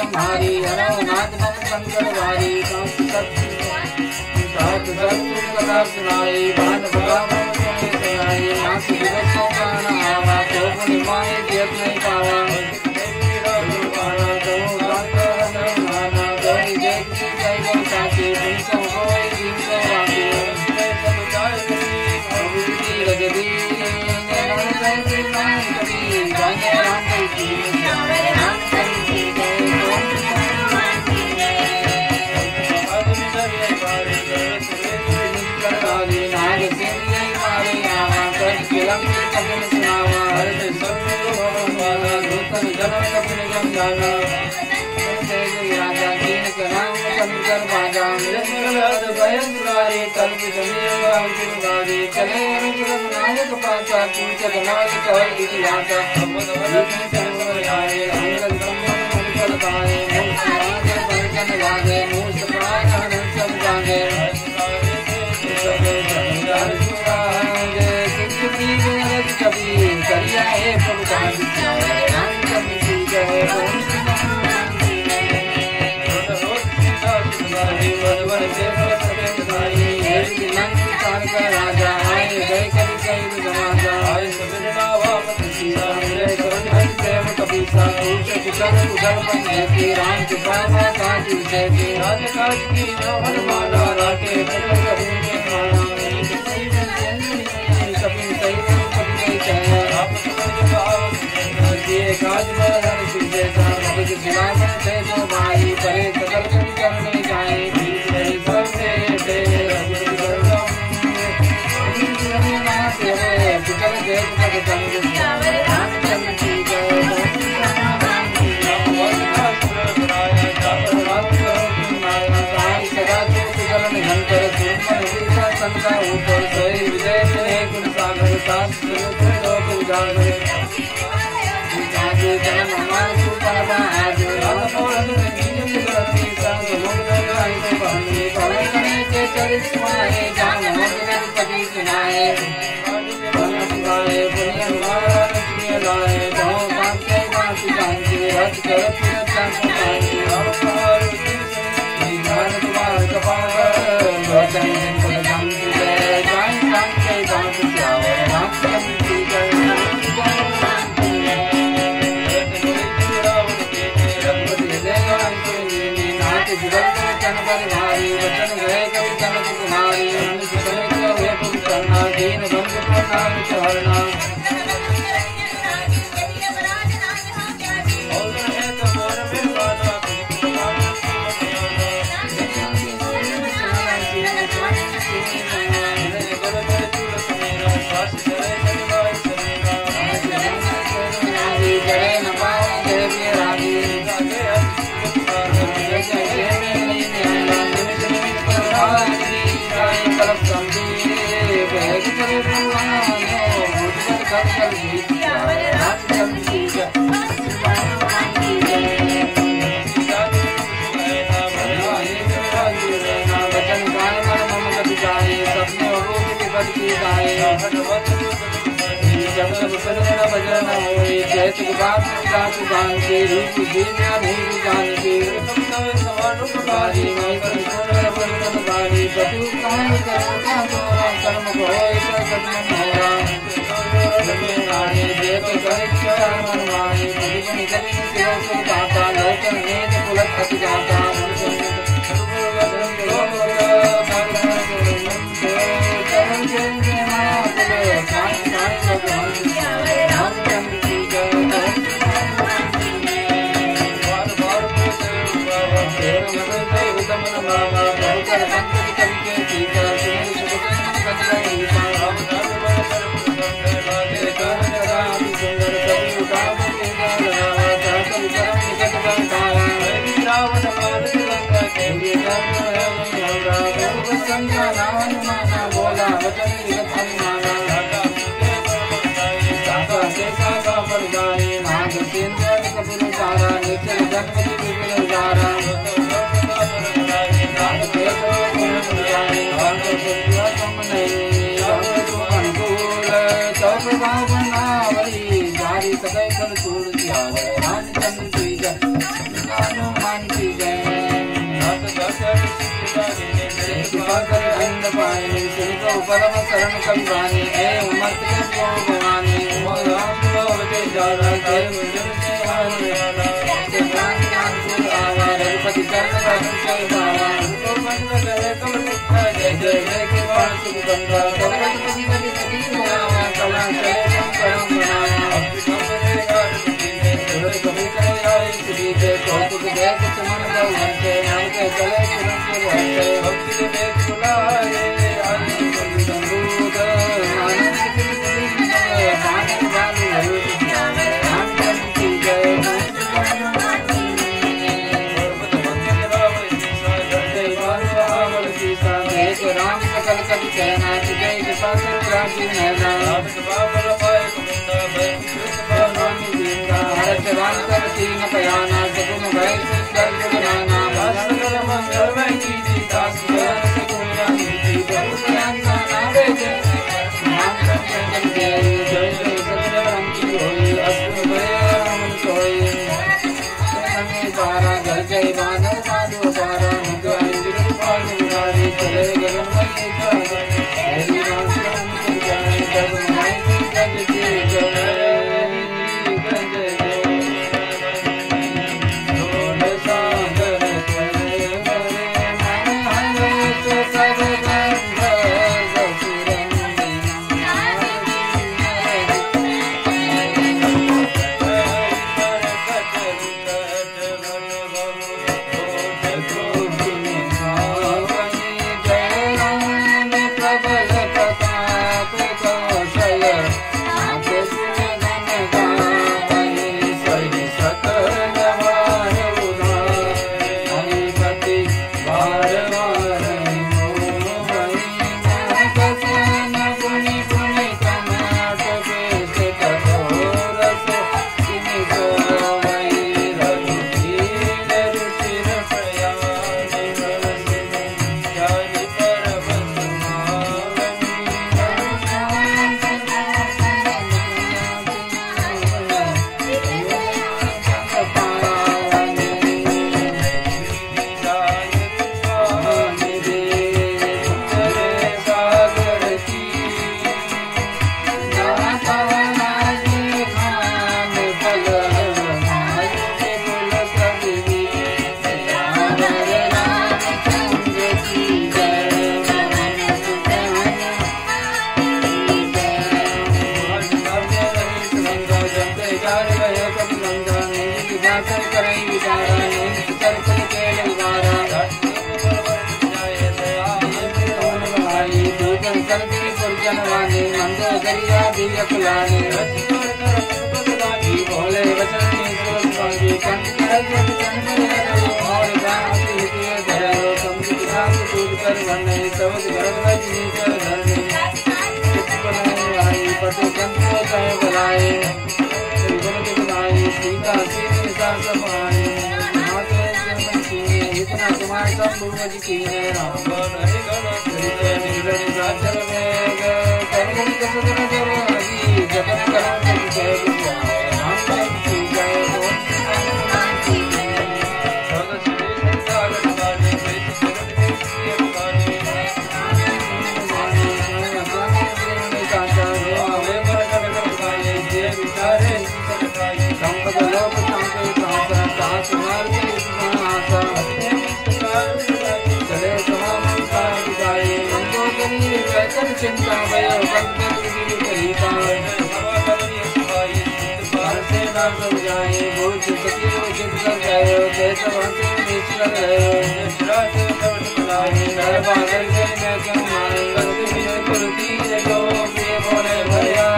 E: ब्रह्मारी हरो नाथ भक्त शंकर वारी सात कथा सुनाई भान भगा सुनाई नाथ दिवस को प्राण आवा तो पुण्यमाय जग नहीं पावा सदै कर परम शरण कविवानी हे उमत के जो भवानी राम भवते जाना हे मुझे हानि ज्ञान ज्ञान आवा रघुपति चरण के बाबा तो मन करे कमल जय जय जय के बाण सुख गंगा रघुपति नदी नदी आवा कला चले परम बनाया कभी करे आए श्री जय कौतुक जय चमन गौर के नाम के चले तुरंत के भक्ति के बेग बुलाए आए संबूद आनंद की मानव वाली राम की जय राम सकल कवि कहना जय कृपा कर राजी नैना राम कर तीन पयाना सगुन भय सुंदर गुणाना भास्कर मंगल में कीजी दास जय सगुना नीति बहुत ज्ञान गाना बेजे नाम संजन जय जय सगुन राम की होई असुर भय राम सोई संगे पारा घर जय बानर साधु पारा मुगाई गिरपाल मुरारी चले गगन में हरि राम राम जय जय माई जग जय जनवानी मंदो दरिया दिव्य कुलानी भोले वचन स्वामी और गाती धरो समुद्र दूध कर बने सबद भरत धरने आई पटो कंतो कह बुलाए सीता सीता समाए इतना तुम्हारे सब पूर्वज की है राम राजल में करुण कसुर देवी जगत करुण जय राम की जय चिंता भयो जाए भूत सखी उचित कर गयो जैसे भक्ति नीच कर गयो बादल के मैं क्यों मारे कुर्ती जो प्रिय बोले भैया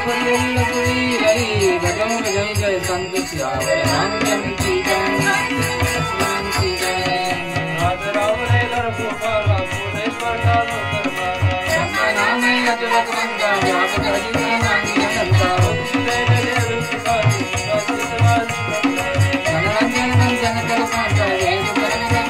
E: हरि हरि भजन भजन जय संत सियावर रामचंद्र की जय राम की जय
D: राधे राम रे नर गोपाल भुवनेश्वर नाम करवाना
E: नाम अजरक मंगा व्याप हरि के नाम जनता जनरंजन जन कर पाता वेद करन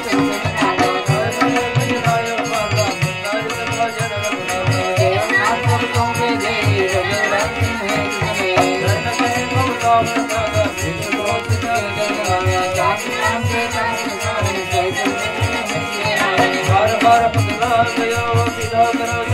D: बार बार बदला गयो विदा करो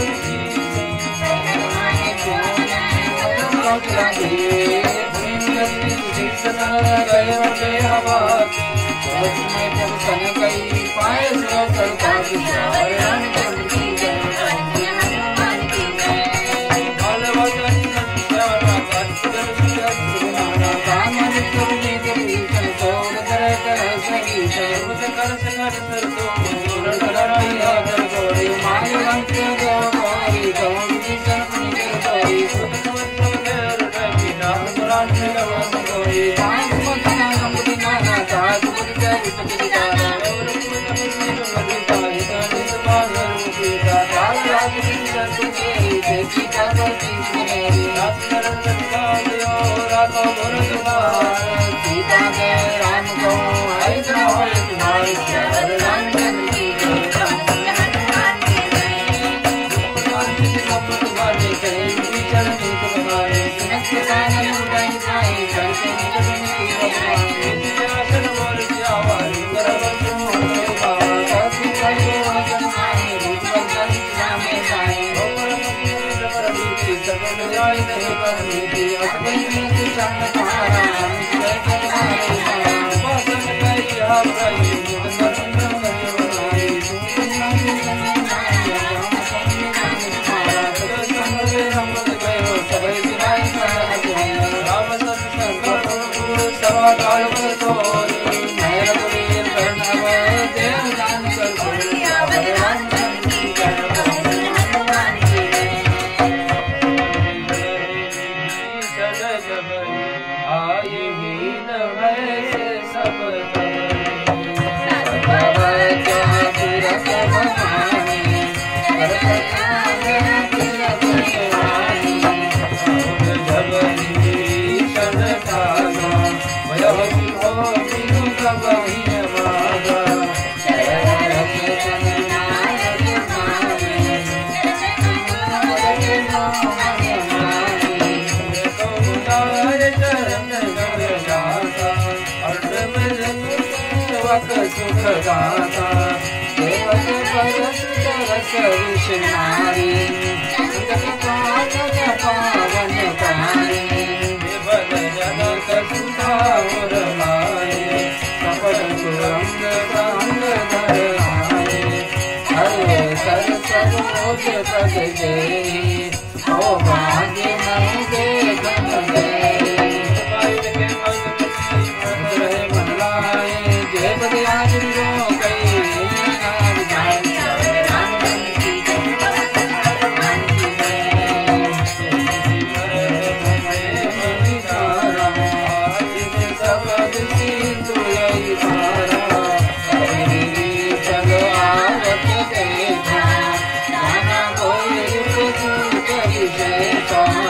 E: जय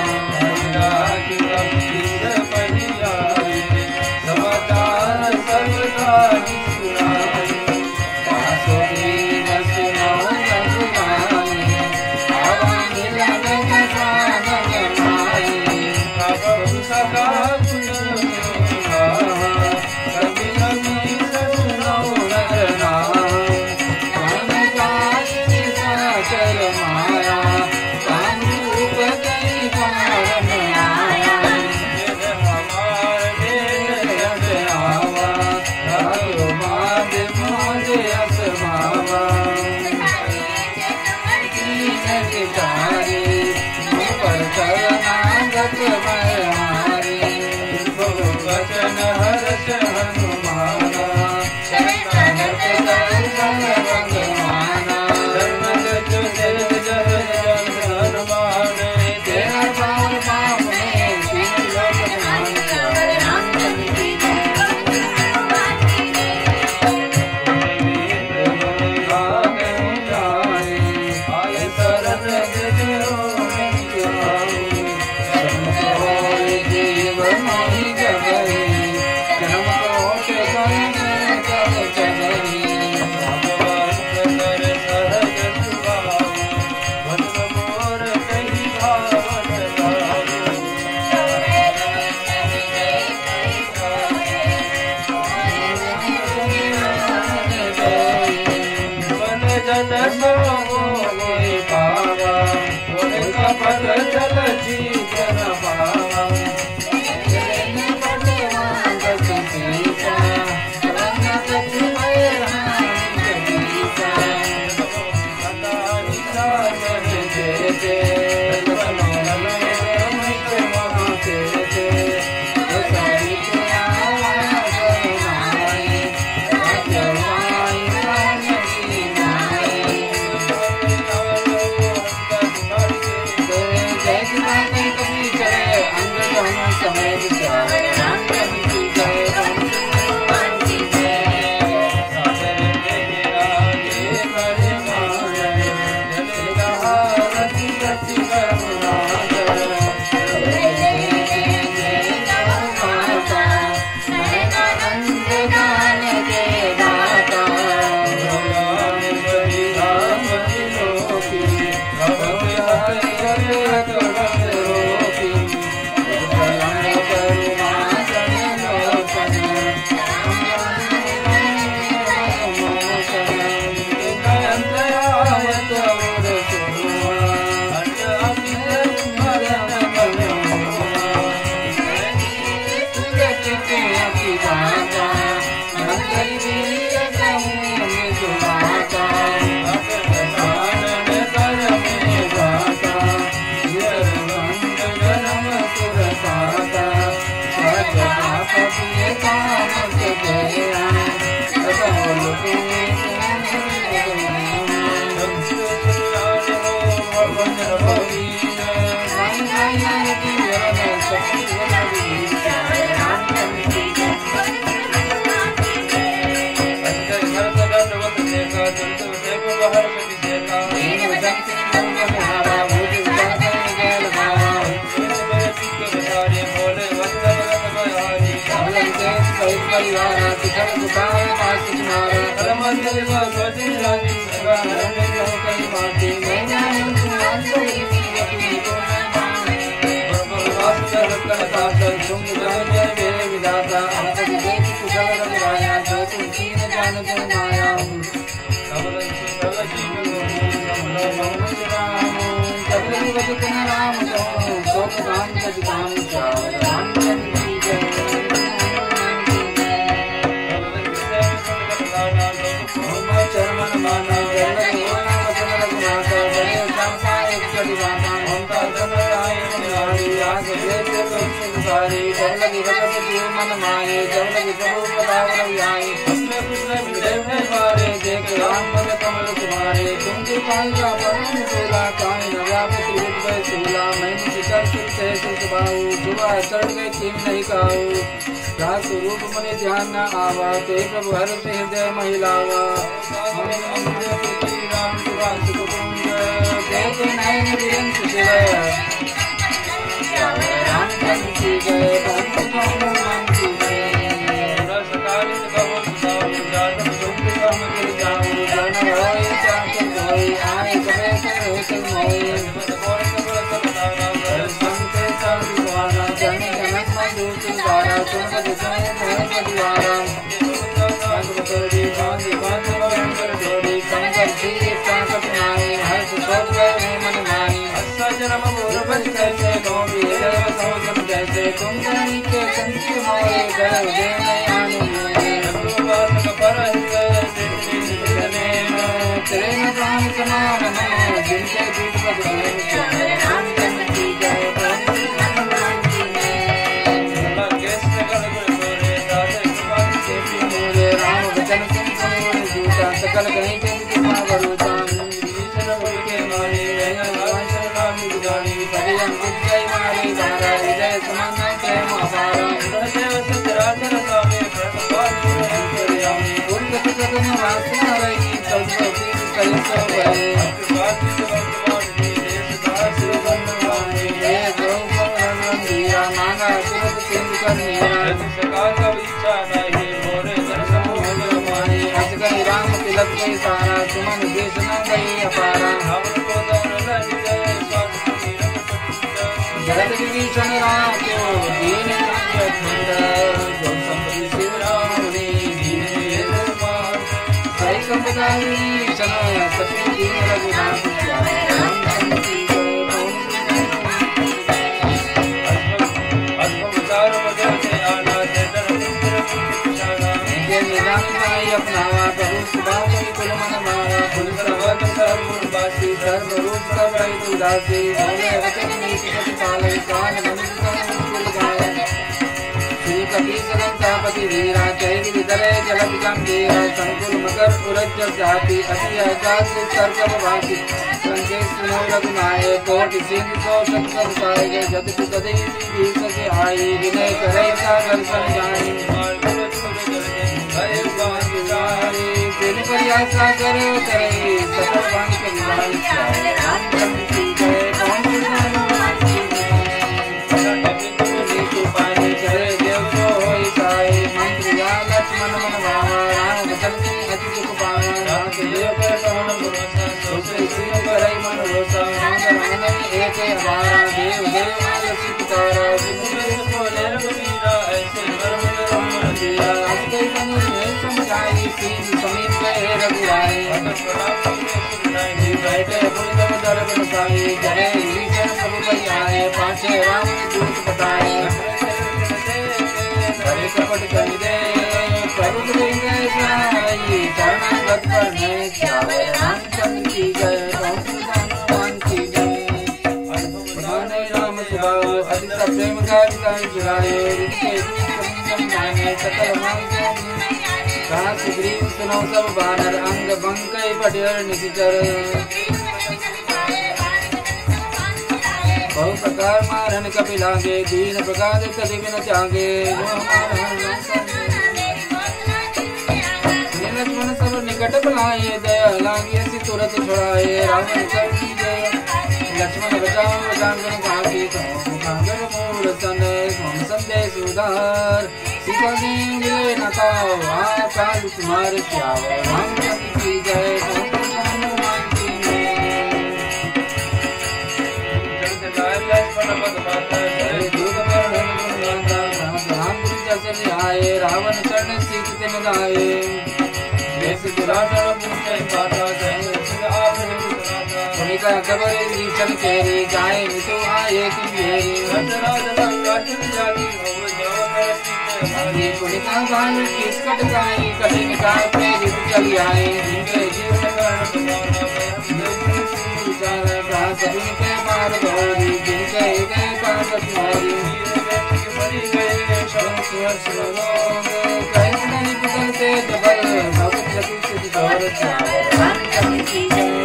E: स्वरूप मने ध्यान न आवा ते प्रभु हर से हृदय महिलावा अपनावा प्रभु स्वभाव करी कुल मन मावा कुल सर्वज्ञ सर्वगुणवासी सर्वरूप सर्वरहित उदासी बोले वचन नीति प्रतिपालय काल मनुष्य कुल गाय श्री कपीश लंकापति वीरा चैरि विदरे जलद गंभीर संकुल मकर उरज जाति अति अजात सर्गम भाति संकेश रघुनाय कोटि सिंह को सत्सव साय जगत कदे दीस के आई विनय करे सागर संजाई हरे बांधाई तेरे परिया सागर करे सकल वाणी के विधान राम चंद्र की जय कौन लक्ष्मण मन भावा राम चलती अति दुख पावा राम देव पर पवन भरोसा सोचे सिर करई मन रोसा मंगल मन एक हमारा देव देव आलसी पुकारा बुद्धि बोले रघुवीरा ऐसे कर्म रमण दिया अजय बनी में समझाई सीध समीप गए रघुराई बैठे पुनितम दर्पण साई जय ईश्वर सब बलियाए पाछे राम दूत बताए हरे कपट कर दे प्रभु देंगे साई शरणागत पर में चावे रामचंद्र की जय भगवान की जय भगवान राम सुभाव अधिक प्रेम का विकार जुराए रिश्ते संगम माने सकल मांगे कहा सुग्रीव सुनो सब बानर अंग बंकई पटियर निशिचर बहु प्रकार मारन कपिलागे दीन प्रकार कदि बिन त्यागे लक्ष्मण सब निकट बुलाए दया लागे सि तुरंत छुड़ाए रावण कर की जय लक्ष्मण बचाओ जांगन काकी तो कांगर मूल सन मम संदेश उदार सीता ने मिले न ताओ काल तुम्हारे त्याव रामचंद्र की जय हनुमान की जय आए रावण चरण सीत दिन गाए भूमिका कबर चल केरी गाय मिटो आए किंगेरी भूमिका बाल किसकट गाई कठिन काल पे रिप चली आए जिनके जीवन सभी के मार गौरी जिनके हृदय का सतमारी कहीं नहीं बदलते जबल भगत जति सिद्धि गौर रामचंद्र की जय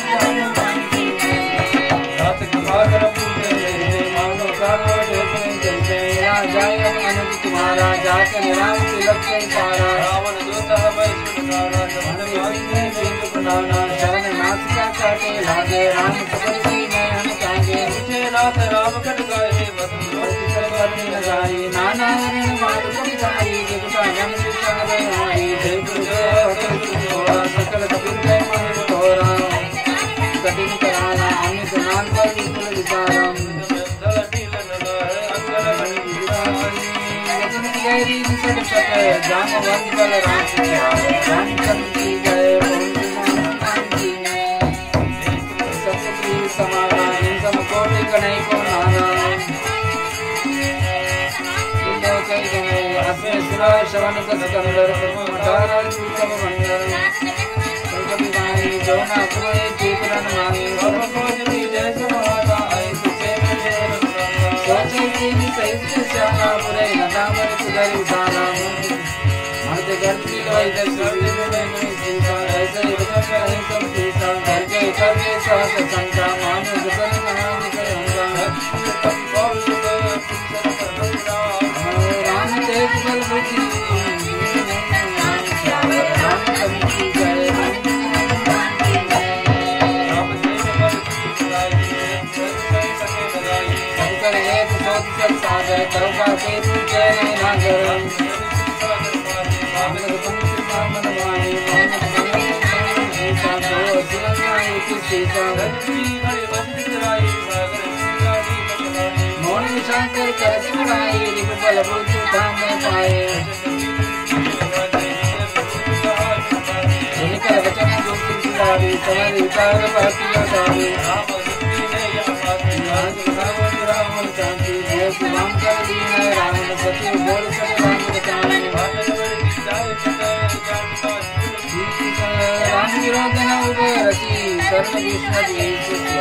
E: रात कुमार पूजे मानो प्राणो जैसे यहाँ जाए अनुज तुम्हारा जाकर राम तिलक से सारा रावण जोता मैं सुनारा बनाना शरण नासिका काटे लागे राम सबर की नयन कागे मुझे नाथ राम कट गाए लगाई नाना हरण मार कविताई जगता जन विचार आई जय गुरुदेव सकल कपिल जय मन तोरा कठिन कराना अमित नाम पर विपुल विचारम वचन गैरी निकट सक जाम वंद बल रामचंद्र की जय सत्य समाना इन सम कोटि कन्हई को नाना श्रवण कसकंदर मठारा चूतम मंडल कविवाणी जोना तुम्हें चेतन माने सर्वभोजनी जय समाता आई सुखे में सोचे तीन सहित श्यामा पुरे नदामर सुधर उठाना मर्द गर्मी लोई दर्शी में सीता ऐसे वचन रहे सब सीता घर के साथ संका मानो जतन कहानी करूंगा राम तेज बल बुद्धि रामचंद्र की जय शंकर एक सोच सब सागर करुणा के जय नागर मन वाणी मोन शंकर कर सुनाई रिपल बुद्धि धाम में पाए निकल वचन जो सुनारी समर विचार पातिया सारी राम शांति जय राम कर दीन राम सत्य बोल सब राम बताए शरण विष्णु जी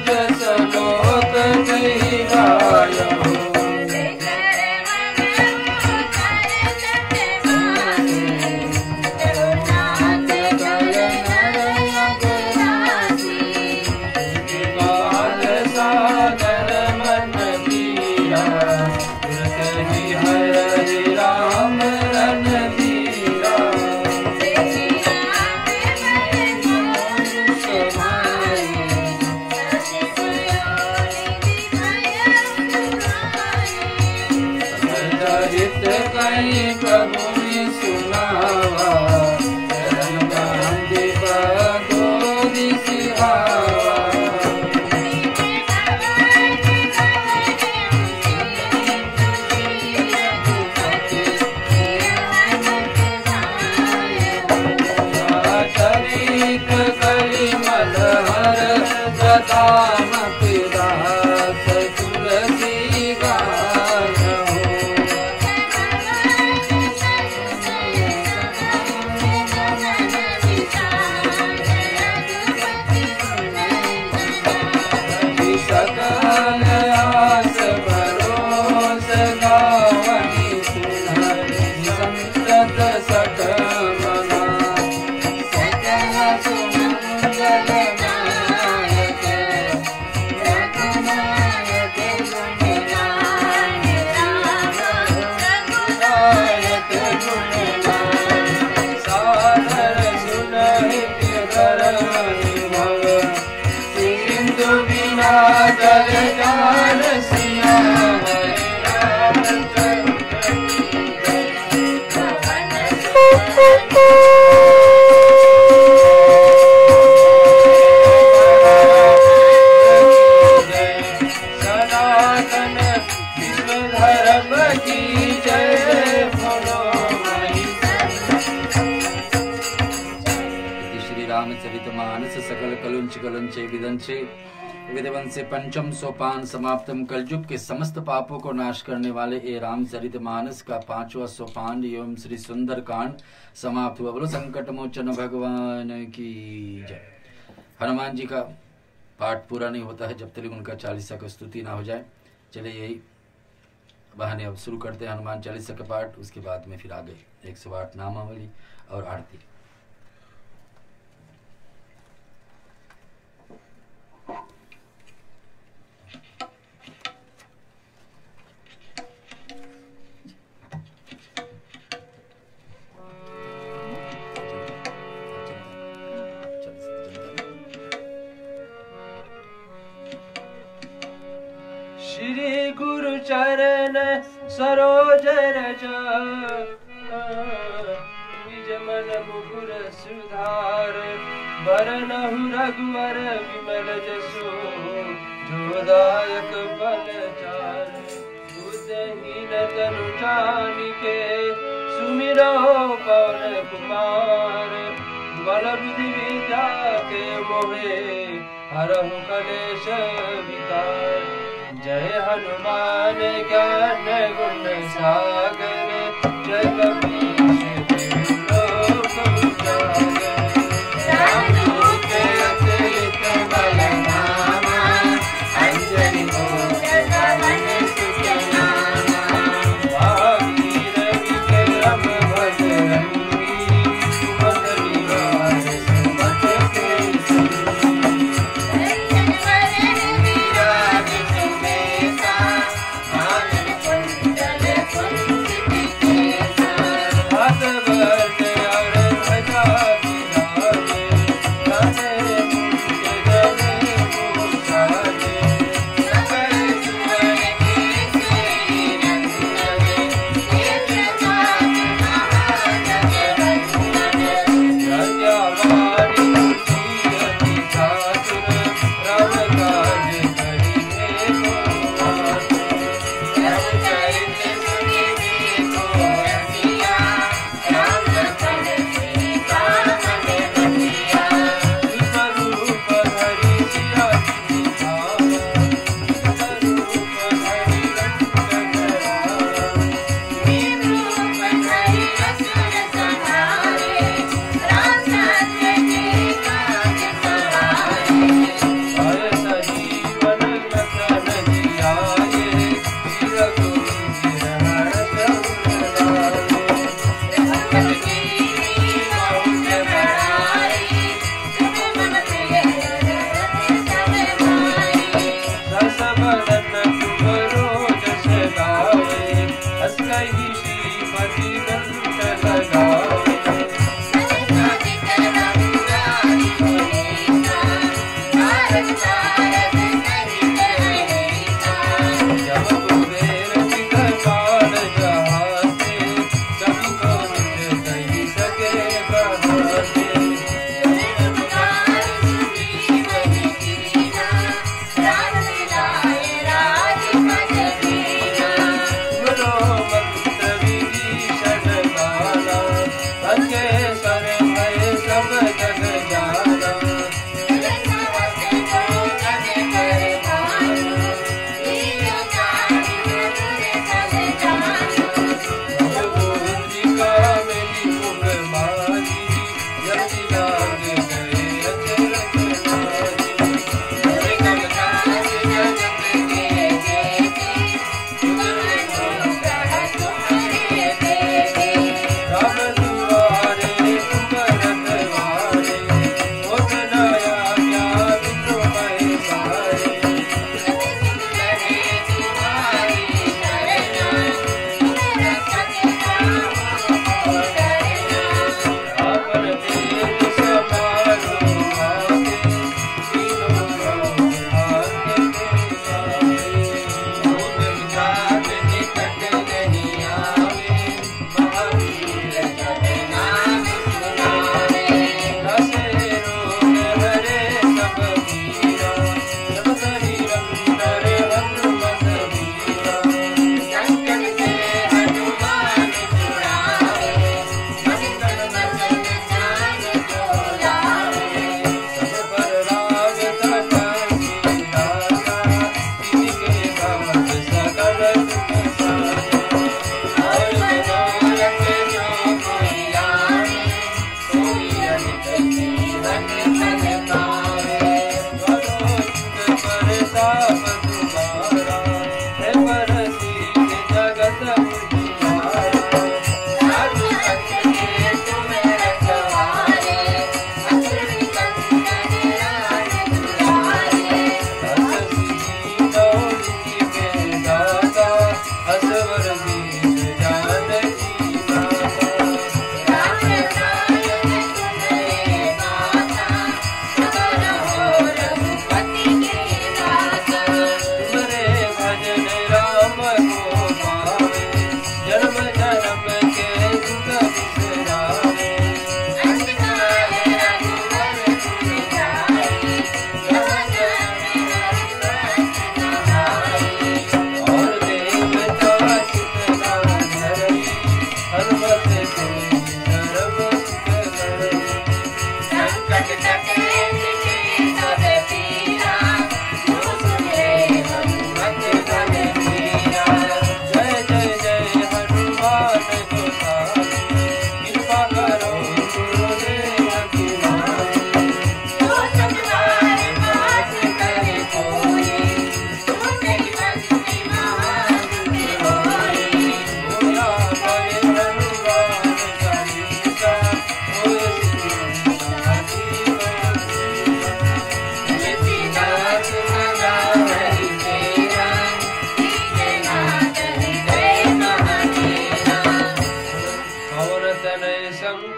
E: Jai
D: सनातन विश्व धर्म की जय बोलो भाई
A: श्री रामचरितमानस सकल कलुंच कलंचे विदंचे विधिवंशे पंचम सोपान समाप्तम। कलयुग के समस्त पापों को नाश करने वाले ये रामचरितमानस का 5वां सोपान एवं श्री सुंदर कांड समाप्त हुआ। बोलो संकट मोचन भगवान की जय। हनुमान जी का पाठ पूरा नहीं होता है जब तक उनका 40 का स्तुति ना हो जाए। चलिए यही बहाने अब शुरू करते हैं हनुमान 40 का पाठ, उसके बाद में फिर आगे 108 नामावली और आरती।
D: श्री गुरु चरण सरोज रज निज मन मुकुर सुधार बरनहु रघुवर विमल जसो जोदायक बल चार बुद्धहीन तनु जानिके सुमिरो पवन कुमार बल बुद्धि विद्या के मोहे हरहु कलेश विकार। जय हनुमान ज्ञान गुण सागर जय कपीश लोक उजागर। रामदूत अतुलित बल धामा अंजनी पुत्र पवन सुत नामा। महावीर विक्रम बजरंगी सुमत निवार सुमत के संगी। विराज सुबेसा कानन कुंडल कुंडल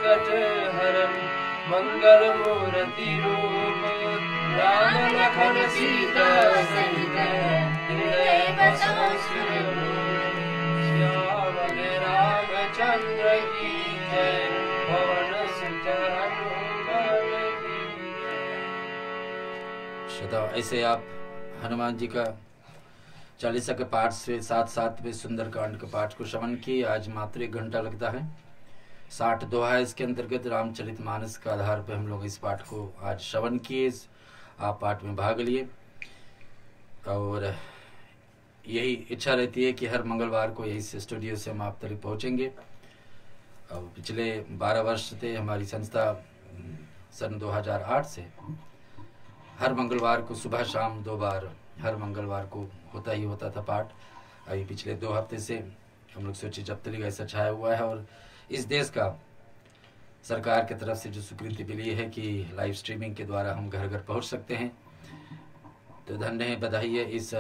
D: संकट हरन मंगल मूर्ति रूप राम लखन सीता सहित हृदय बसो सुरभूप श्यामल रामचंद्र की जय पवन सुत हनुमान की जय।
A: श्रोता, ऐसे आप हनुमान जी का चालीसा के पाठ से साथ साथ में सुंदरकांड के पाठ को श्रवण किए। आज मात्र 1 घंटा लगता है। 60 दोहा है इसके अंतर्गत। रामचरितमानस के आधार पर हम लोग इस पाठ को आज श्रवण किए। आप पाठ में भाग लिए और यही इच्छा रहती है कि हर मंगलवार को इस स्टूडियो से हम आप तक पहुंचेंगे। और पिछले 12 वर्ष से हमारी संस्था सन 2008 से हर मंगलवार को सुबह शाम 2 बार हर मंगलवार को होता ही होता था पाठ। अभी पिछले 2 हफ्ते से हम लोग सोचे जब तक ऐसा छाया हुआ है और इस देश का सरकार की तरफ से जो स्वीकृति मिली है कि लाइव स्ट्रीमिंग के द्वारा हम घर घर पहुंच सकते हैं, तो धन्य है, बधाई है इस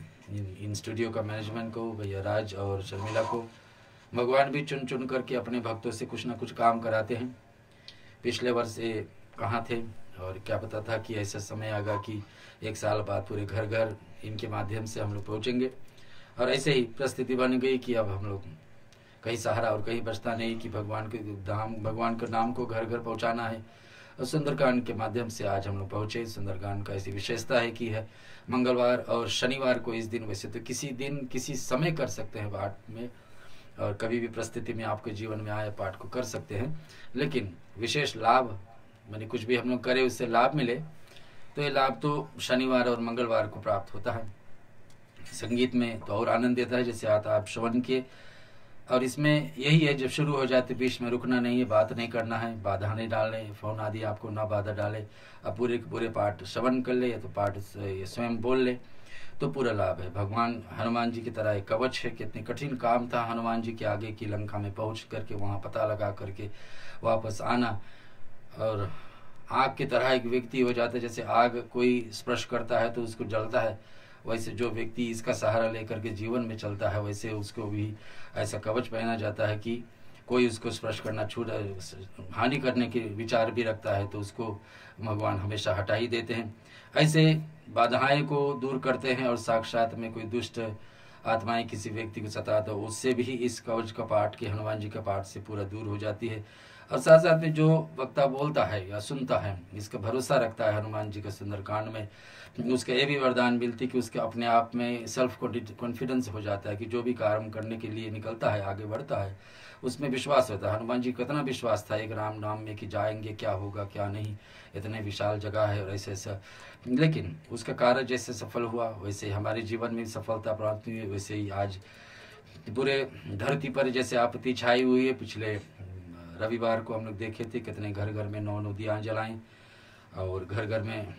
A: इन स्टूडियो का मैनेजमेंट को, भैया राज और शर्मिला को। भगवान भी चुन चुन करके अपने भक्तों से कुछ ना कुछ काम कराते हैं। पिछले वर्ष ये कहाँ थे और क्या पता था कि ऐसा समय आएगा कि 1 साल बाद पूरे घर घर इनके माध्यम से हम लोग पहुँचेंगे। और ऐसे ही परिस्थिति बन गई कि अब हम लोग कहीं सहारा और कहीं बचता नहीं कि भगवान के नाम को घर घर पहुँचाना है। और सुंदरकांड के माध्यम से आज हम लोग पहुँचे। सुंदरकांड का ऐसी विशेषता है कि है मंगलवार और शनिवार को इस दिन, वैसे तो किसी दिन किसी समय कर सकते हैं पाठ में, और कभी भी परिस्थिति में आपके जीवन में आए पाठ को कर सकते हैं, लेकिन विशेष लाभ माने कुछ भी हम लोग करें उससे लाभ मिले तो ये लाभ तो शनिवार और मंगलवार को प्राप्त होता है। संगीत में तो और आनंद देता है, जैसे आप श्रवण किए। और इसमें यही है, जब शुरू हो जाते बीच में रुकना नहीं है, बात नहीं करना है, बाधा नहीं डालने, फोन आदि आपको ना बाधा डाले, अब पूरे के पूरे पाठ श्रवण कर ले या तो पाठ स्वयं बोल ले तो पूरा लाभ है। भगवान हनुमान जी की तरह एक कवच है। कितनी कठिन काम था हनुमान जी के आगे की लंका में पहुंच करके वहां पता लगा करके वापस आना। और आग की तरह एक व्यक्ति हो जाता है, जैसे आग कोई स्पर्श करता है तो उसको जलता है, वैसे जो व्यक्ति इसका सहारा लेकर के जीवन में चलता है वैसे उसको भी ऐसा कवच पहना जाता है कि कोई उसको स्पर्श करना हानि करने के विचार भी रखता है तो उसको भगवान हमेशा हटा ही देते हैं। ऐसे बाधाएं को दूर करते हैं और साक्षात में कोई दुष्ट आत्माएं किसी व्यक्ति को सता तो उससे भी इस कवच का पाठ के हनुमान जी का पाठ से पूरा दूर हो जाती है। और साथ साथ में जो वक्ता बोलता है या सुनता है, इसका भरोसा रखता है हनुमान जी का सुंदरकांड में, उसका ये भी वरदान मिलती कि उसके अपने आप में सेल्फ कॉन्फिडेंस हो जाता है कि जो भी कार्य करने के लिए निकलता है, आगे बढ़ता है, उसमें विश्वास होता है। हनुमान जी को कितना विश्वास था एक राम नाम में कि जाएंगे, क्या होगा क्या नहीं, इतने विशाल जगह है और ऐसे ऐसा, लेकिन उसका कार्य जैसे सफल हुआ वैसे हमारे जीवन में सफलता प्राप्त हुई। वैसे ही आज पूरे धरती पर जैसे आपत्ति छाई हुई है। पिछले रविवार को हम लोग देखे थे कितने घर घर में 9 दियाँ जलाएं और घर घर में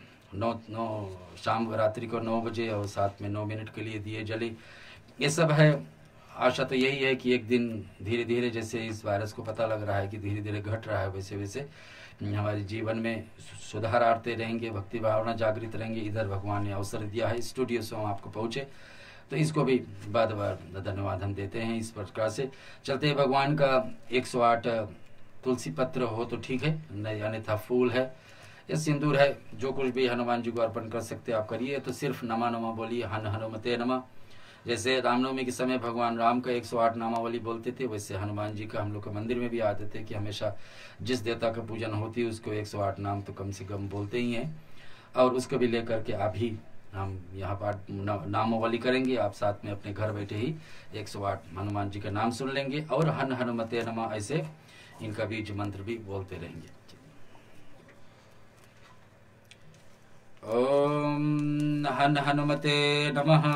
A: 9 शाम रात्रि को 9 बजे और साथ में 9 मिनट के लिए दिए जले। ये सब है। आशा तो यही है कि एक दिन धीरे धीरे जैसे इस वायरस को पता लग रहा है कि धीरे धीरे घट रहा है, वैसे वैसे हमारे जीवन में सुधार आते रहेंगे, भक्ति भावना जागृत रहेंगे। इधर भगवान ने अवसर दिया है स्टूडियो से हम आपको पहुँचे तो इसको भी बार बार धन्यवाद हम देते हैं। इस प्रकार से चलते हैं। भगवान का 108 तुलसी पत्र हो तो ठीक है, नहीं अन्यथा फूल है या सिंदूर है, जो कुछ भी हनुमान जी को अर्पण कर सकते आप करिए। तो सिर्फ नमा नमा बोलिए, हन हनुमते नमा। जैसे रामनवमी के समय भगवान राम का 108 नामावली बोलते थे, वैसे हनुमान जी का हम लोग के मंदिर में भी आते थे कि हमेशा जिस देवता का पूजन होती है उसको 108 नाम तो कम से कम बोलते ही हैं। और उसको भी लेकर के अभी हम यहाँ पाठ नामावली करेंगे। आप साथ में अपने घर बैठे ही 108 हनुमान जी का नाम सुन लेंगे और हन हनुमते नमा ऐसे इनका बीज मंत्र भी बोलते रहेंगे। ओम हन हनुमते नमः।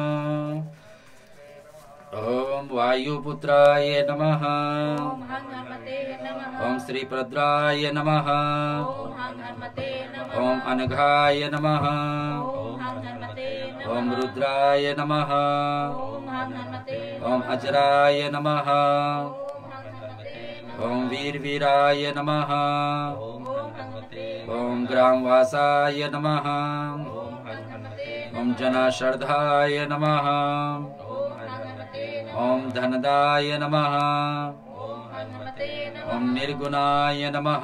A: ओम वायुपुत्राय नमः।
F: ओम हनुमते नमः।
A: ओम श्रीभद्राय नमः।
F: ओम हनुमते नमः।
A: ओम अनघाय नमः।
F: ओम हनुमते नमः।
A: ओम रुद्राय नमः।
F: ओम हनुमते नमः।
A: ओम अजराय नमः।
F: ओम हनुमते नमः।
A: ओम वीरवीराय नमः।
F: ओम हनुमते नमः।
A: ओम ग्रामवासाय नमः।
F: ओम हनुमते नमः।
A: ओम जनाशर्धाय नमः।
F: ओम हनुमते नमः।
A: ओम धनदाय नमः।
F: ओम हनुमते नमः।
A: ॐ निर्गुणाय नमः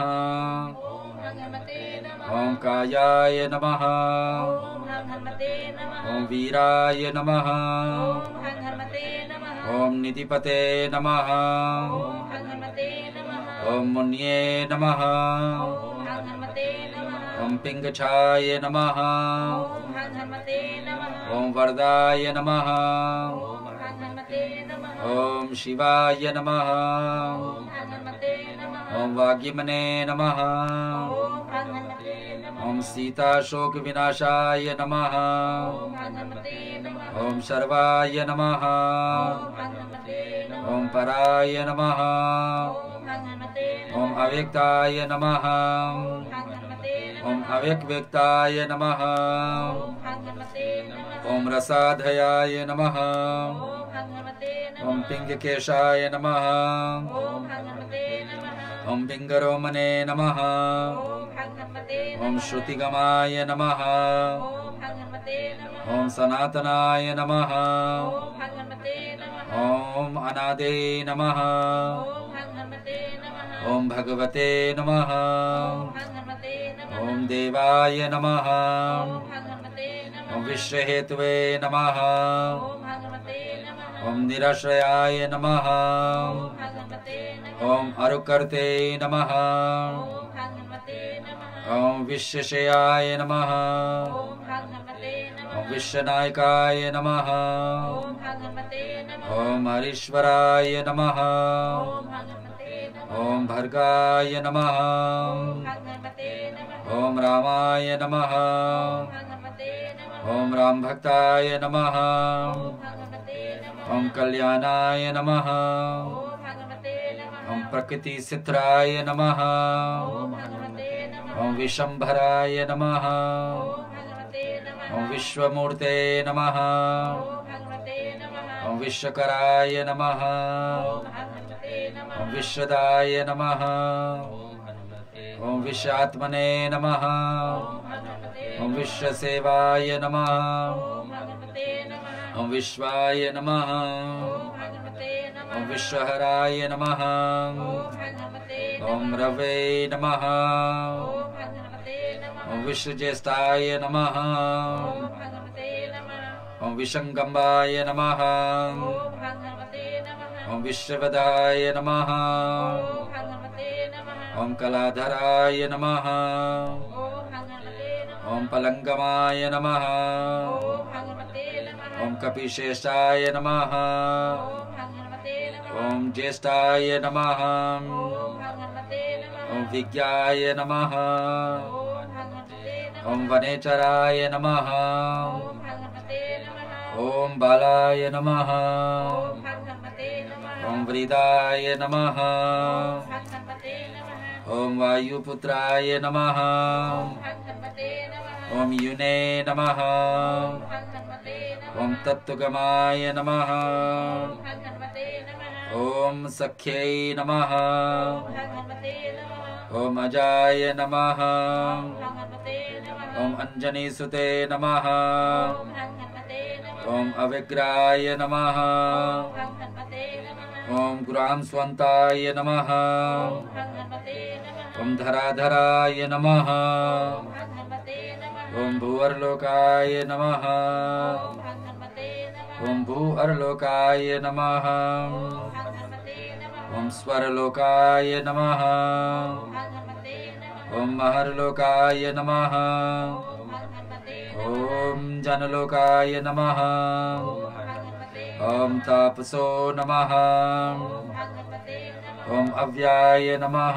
A: ॐ कायाय नमः ॐ वीराय नमः ॐ निधिपते नमः ॐ मुन्ये नमः ॐ पिङ्गछाय नमः ॐ वरदाय नमः ॐ शिवाय नमः ॐ वाग्यमने नमः ॐ सीताशोकविनाशाय नमः ॐ सर्वाय नमः ॐ पराय नमः ॐ अव्यक्ताय नमः ॐ अव्यक्ताय नमः ॐ रसाधयाय नमः ॐ पिङ्गकेशाय नमः ॐ पिङ्गरोमणे नमः ॐ श्रुतिगमाय नमः ॐ सनातनाय नमः ॐ अनादे नमः ॐ भगवते नमः ॐ देवाय नमः ॐ विश्वहेतवे नमः ॐ निराश्रयाय नमः ॐ अरुकर्ते नमः ॐ विश्वशयाय नमः ॐ विश्वनायकाय नमः ॐ हरीश्वराय नमः ॐ भर्गाय नमः ॐ रामाय नमः ॐ रामभक्ताय नमः ॐ कल्याणाय नमः ॐ प्रकृतिसिद्धाय नमः ॐ विशंभराय नमः ॐ विश्वमूर्ते नमः ॐ विश्वकराय नमः ॐ विश्वदाय नमः ॐ विश्वात्मने नमः ॐ विश्वसेवाय नमः ॐ विश्वाय नमः ॐ विश्वहराय नमः ॐ रवे नमः ॐ विश्वज्येष्ठाय नमः ॐ विशंगम्बाय नमः ॐ विश्ववदाय नमः ॐ कलाधराय नमः ॐ पलंगमाय नमः ॐ कपिशेषाय नमः ॐ ज्येष्ठाय नमः ॐ विज्ञाय नमः ॐ वनेचराय नमः ॐ बालाय नमः ॐ वृदाय नमः ॐ वायुपुत्राय नमः ॐ युने नमः ॐ तत्त्वगमाय नमः ॐ सख्यै नमः ॐ अजाय नमः ॐ अञ्जनीसुते नमः ॐ अविग्राय नमः ॐ गुरां स्वन्ताय नमः ॐ धराधराय नमः ॐ भूवर्लोकाय नमः ॐ भूअर्लोकाय नमः ॐ स्वरलोकाय नमः ॐ महर्लोकाय नमः ॐ जनलोकाय नमः ॐ तापसो नमः ॐ अव्याय नमः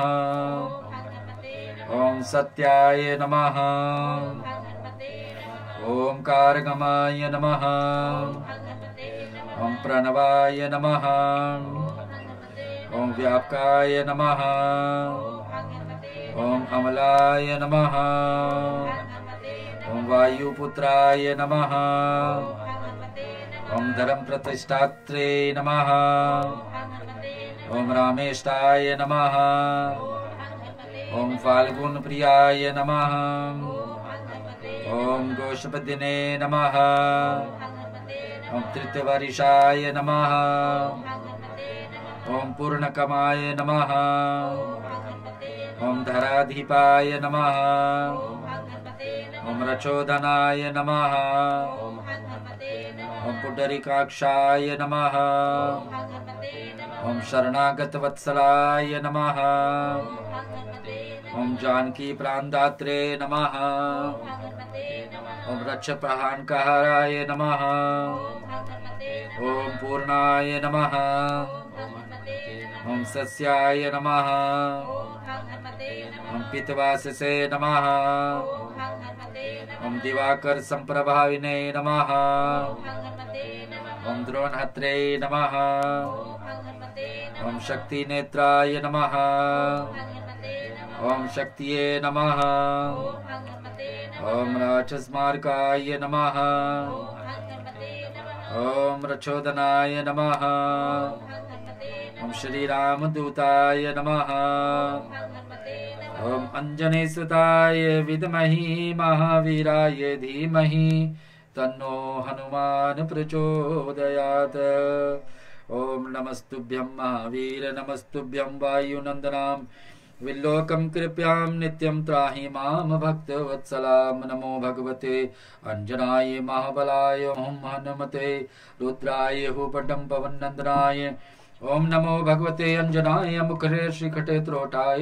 A: ॐ सत्याय नमः ॐ कारगमाय नमः ॐ प्रणवाय नमः ॐ व्यापकाय नमः ॐ अमलाय नमः ॐ वायुपुत्राय नमः ॐ धर्मप्रतिष्ठात्रे नमः ॐ रामेष्ठाय नमः ॐ फाल्गुनप्रियाय नमः ॐ गोष्पदिने नमः ॐ तृतीयवर्षाय नमः ओम पूर्णकमाय नमः ओम धराधिपाय नमः ओम रचोदनाय नमः ओम पुंडरीकाक्षाय नमः ओम शरणागतवत्सलाय नमः ओम जानकी प्राणदात्रे नमः ओम रक्षप्रहानकाराय नमः ओम पूर्णाय नमः ओम सस्याय नमः ओम पितवाससे नमः ओम दिवाकर संप्रभाविने नमः ओम द्रोणहत्रे नमः ओम शक्ति नेत्राय नमः ओम शक्तिये नमः ओम राक्षसमार्गाय नमः ओम रक्षोदनाय नमः ओम श्री रामदूताय नमः ओम अंजनेसुताय विद्महि महावीराय धीमहि तन्नो हनुमान प्रचोदयात्। ओम नमस्तुभ्यं महावीर नमस्तुभ्यं वायुनंदनां विल्लोकं कृपयां नित्यं त्राहि मां भक्तवत्सलां। नमो भगवते अंजनाय महाबलाय ओम हनुमते रुद्राय हुपटं पवननंदनाय ओम नमो भगवते अंजनाय मुखरे श्रीकटे त्रोटाय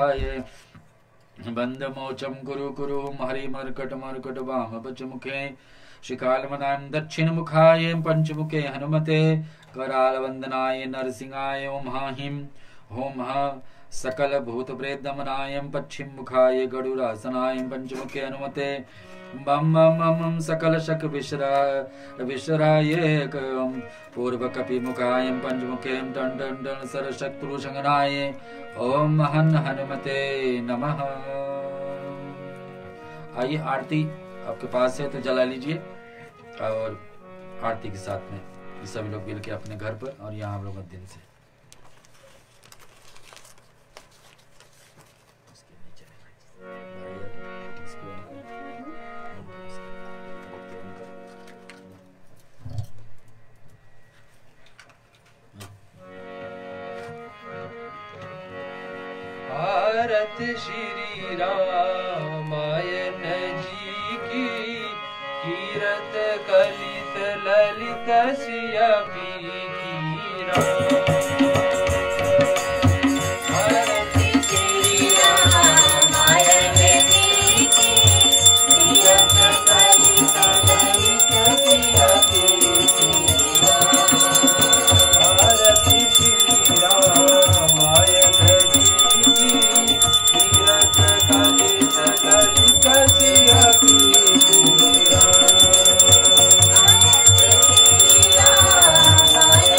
A: बंधमोचम कुरु कुरु हरि मर्कट मर्कट वाम पचमुखे शिकालमनां दक्षिण मुखाय पंचमुखे हनुमते कराल वंदनाय नरसिंहाय ओम हाहिम होम हा सकल भूत प्रेत दमनाय पश्चिम मुखाय गरुड़ासनाय पंचमुखे हनुमते बम बम बम सकल शक विश्राय पूर्व कपि मुखाय पंचमुखे टन टन टन सर शत्रु संगनाय ओम हन हनुमते नमः। आइए आरती आपके पास है तो जला लीजिए और आरती के साथ में सभी लोग मिल के अपने घर पर और यहाँ हम लोग दिन से
D: भारत श्री रामायण जी की कीरत कलित ललित सिया की भारत श्री रामायण जी की कीरत कलित ललित सिया की भारत श्री रामायण
C: Jai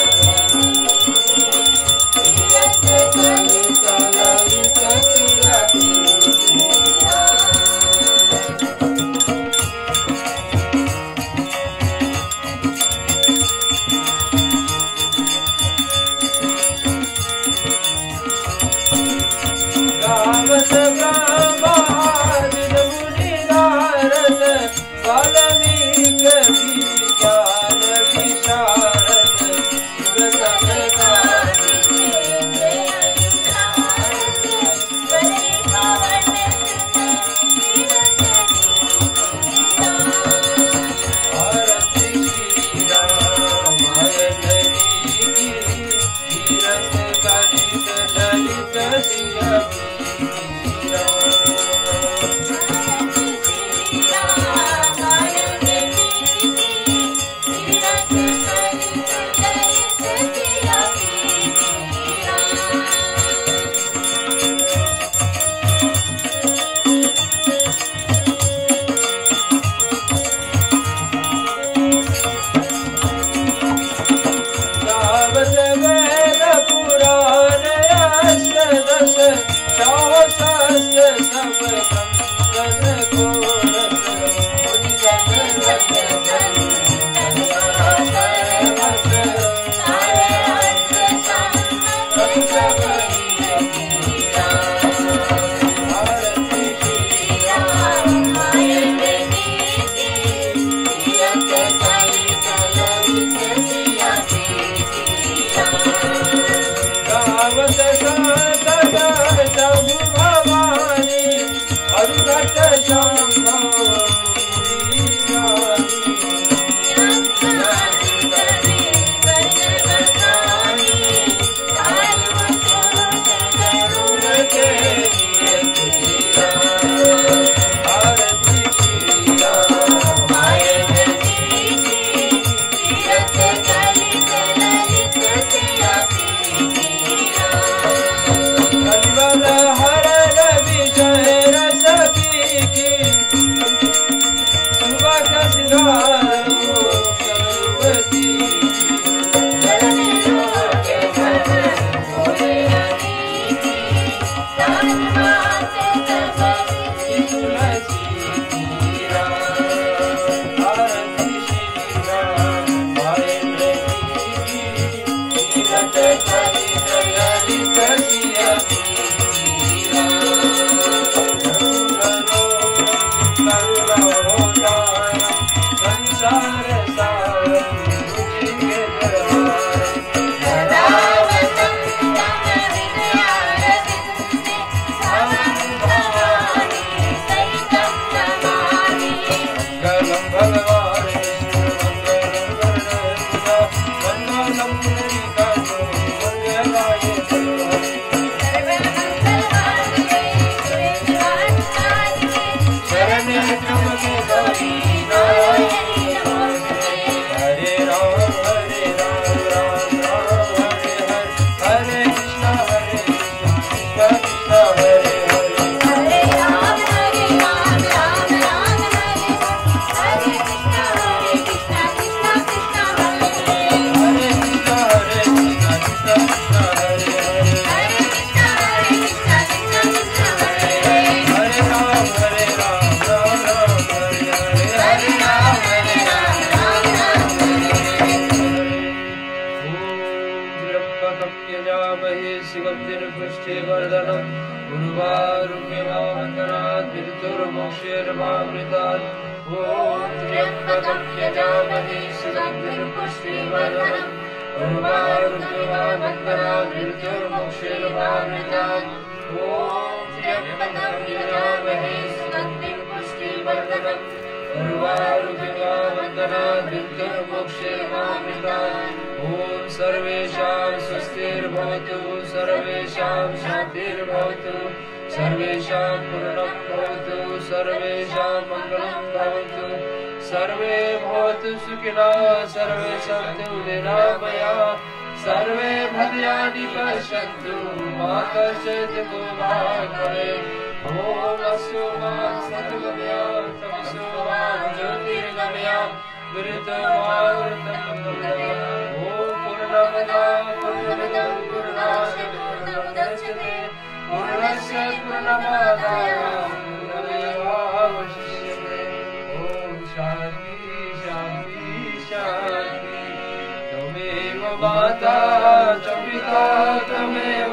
D: यजामहे सुगन्धिं पुष्टिवर्धनम् उर्वारुकमिवावन्तरात् मृत्युर्मोक्षैर्मामृतात् ॐ त्र्यम्बकं यजामहे सुगन्धिं पुष्टिवर्धनम् उर्वारुकमिवावन्तरात् मृत्युर्मोक्षैर्मामृतात् ॐ त्र्यम्बकं यजामहे सुगन्धिं पुष्टिवर्धनम् उर्वारुकमिवावन्तरात् मृत्युर्मोक्षैर्मामृतात् ॐ सर्वेषां स्वस्तिर्भवतु सर्वेषां शान्तिर्भवतु सर्वेषां पूर्णं भवतु सर्वेषां मङ्गलं भवतु सर्वे भवतु सुखिनः सर्वे सन्तु निरामयाः सर्वे भद्राणि पश्यन्तु मा कश्चित् दुःखभाग् भवेत् ॐ अस्तु मा सद्गमय तमसो मा ज्योतिर्गमय विरुद्धमावृतं ॐ पूर्णमदा पूर्णमिदं पूर्णात् पूर्णमुदच्यते पूर्णस्य पूर्णमादाय पूर्णमेवावशिष्यते ॐ शान्ति शान्ति शान्ति त्वमेव माता च पिता त्वमेव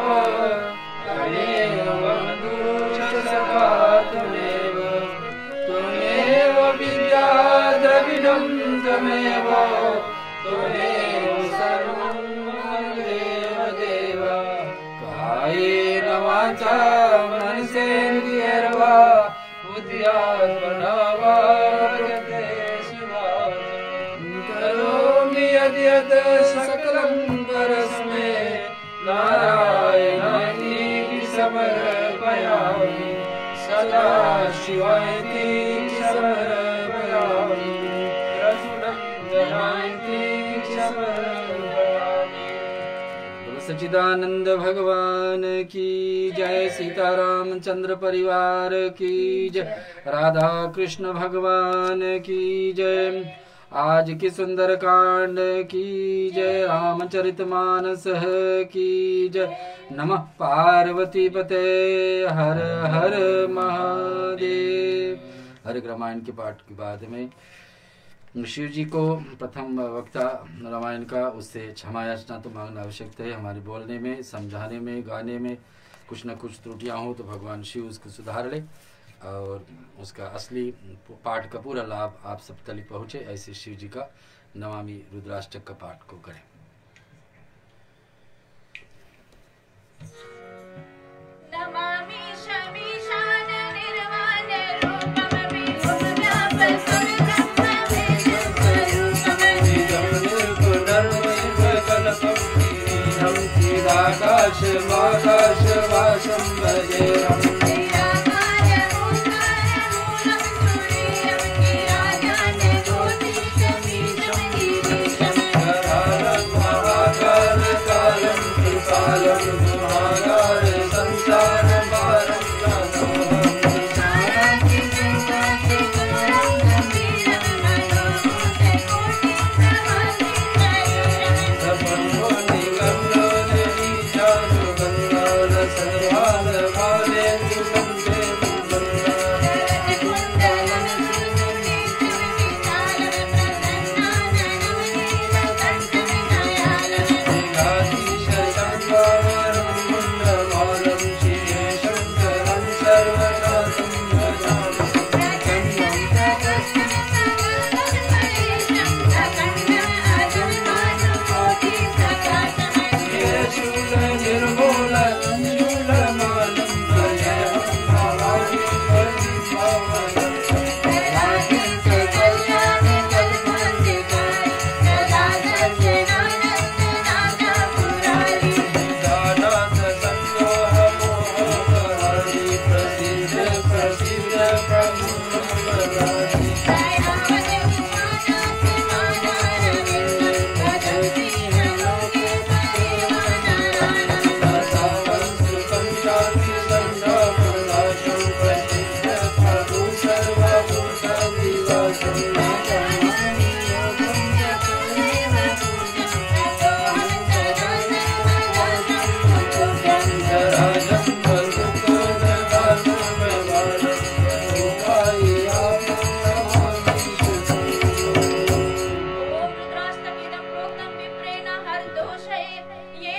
D: बन्धुश्च सखा त्वमेव त्वमेव विद्या द्रविणं त्वमेव सर्वं देव देव कायेन वाचा मनसेन्द्रियैर्वा बुद्ध्यात्मना वा प्रकृते सुभाषितं करोमि यद्यत् सकलं परस्मै नारायणाय समर्पयामि सदा शिवायति समर्पयामि प्रसन्नं जनायति समर्पयामि। सच्चिदानंद भगवान की जय सीतारामचंद्र परिवार की जय राधा कृष्ण भगवान की जय आज की सुंदर कांड की जय रामचरितमानस की जय नमः पार्वती पते हर हर महादेव। हर रामायण के पाठ के बाद में शिव जी को प्रथम वक्ता रामायण का उससे क्षमा याचना तो मांगना आवश्यक है। हमारे बोलने में समझाने में गाने में कुछ न कुछ त्रुटियां हो तो भगवान शिव उसको सुधार ले और उसका असली पाठ का पूरा लाभ आप सब तक पहुँचे। ऐसे शिव जी का नमामि रुद्राष्टक का पाठ को करें।
G: नमामि शमीशान निर्वाण रूपम
D: आकाश माकाश वासं भजेऽहम्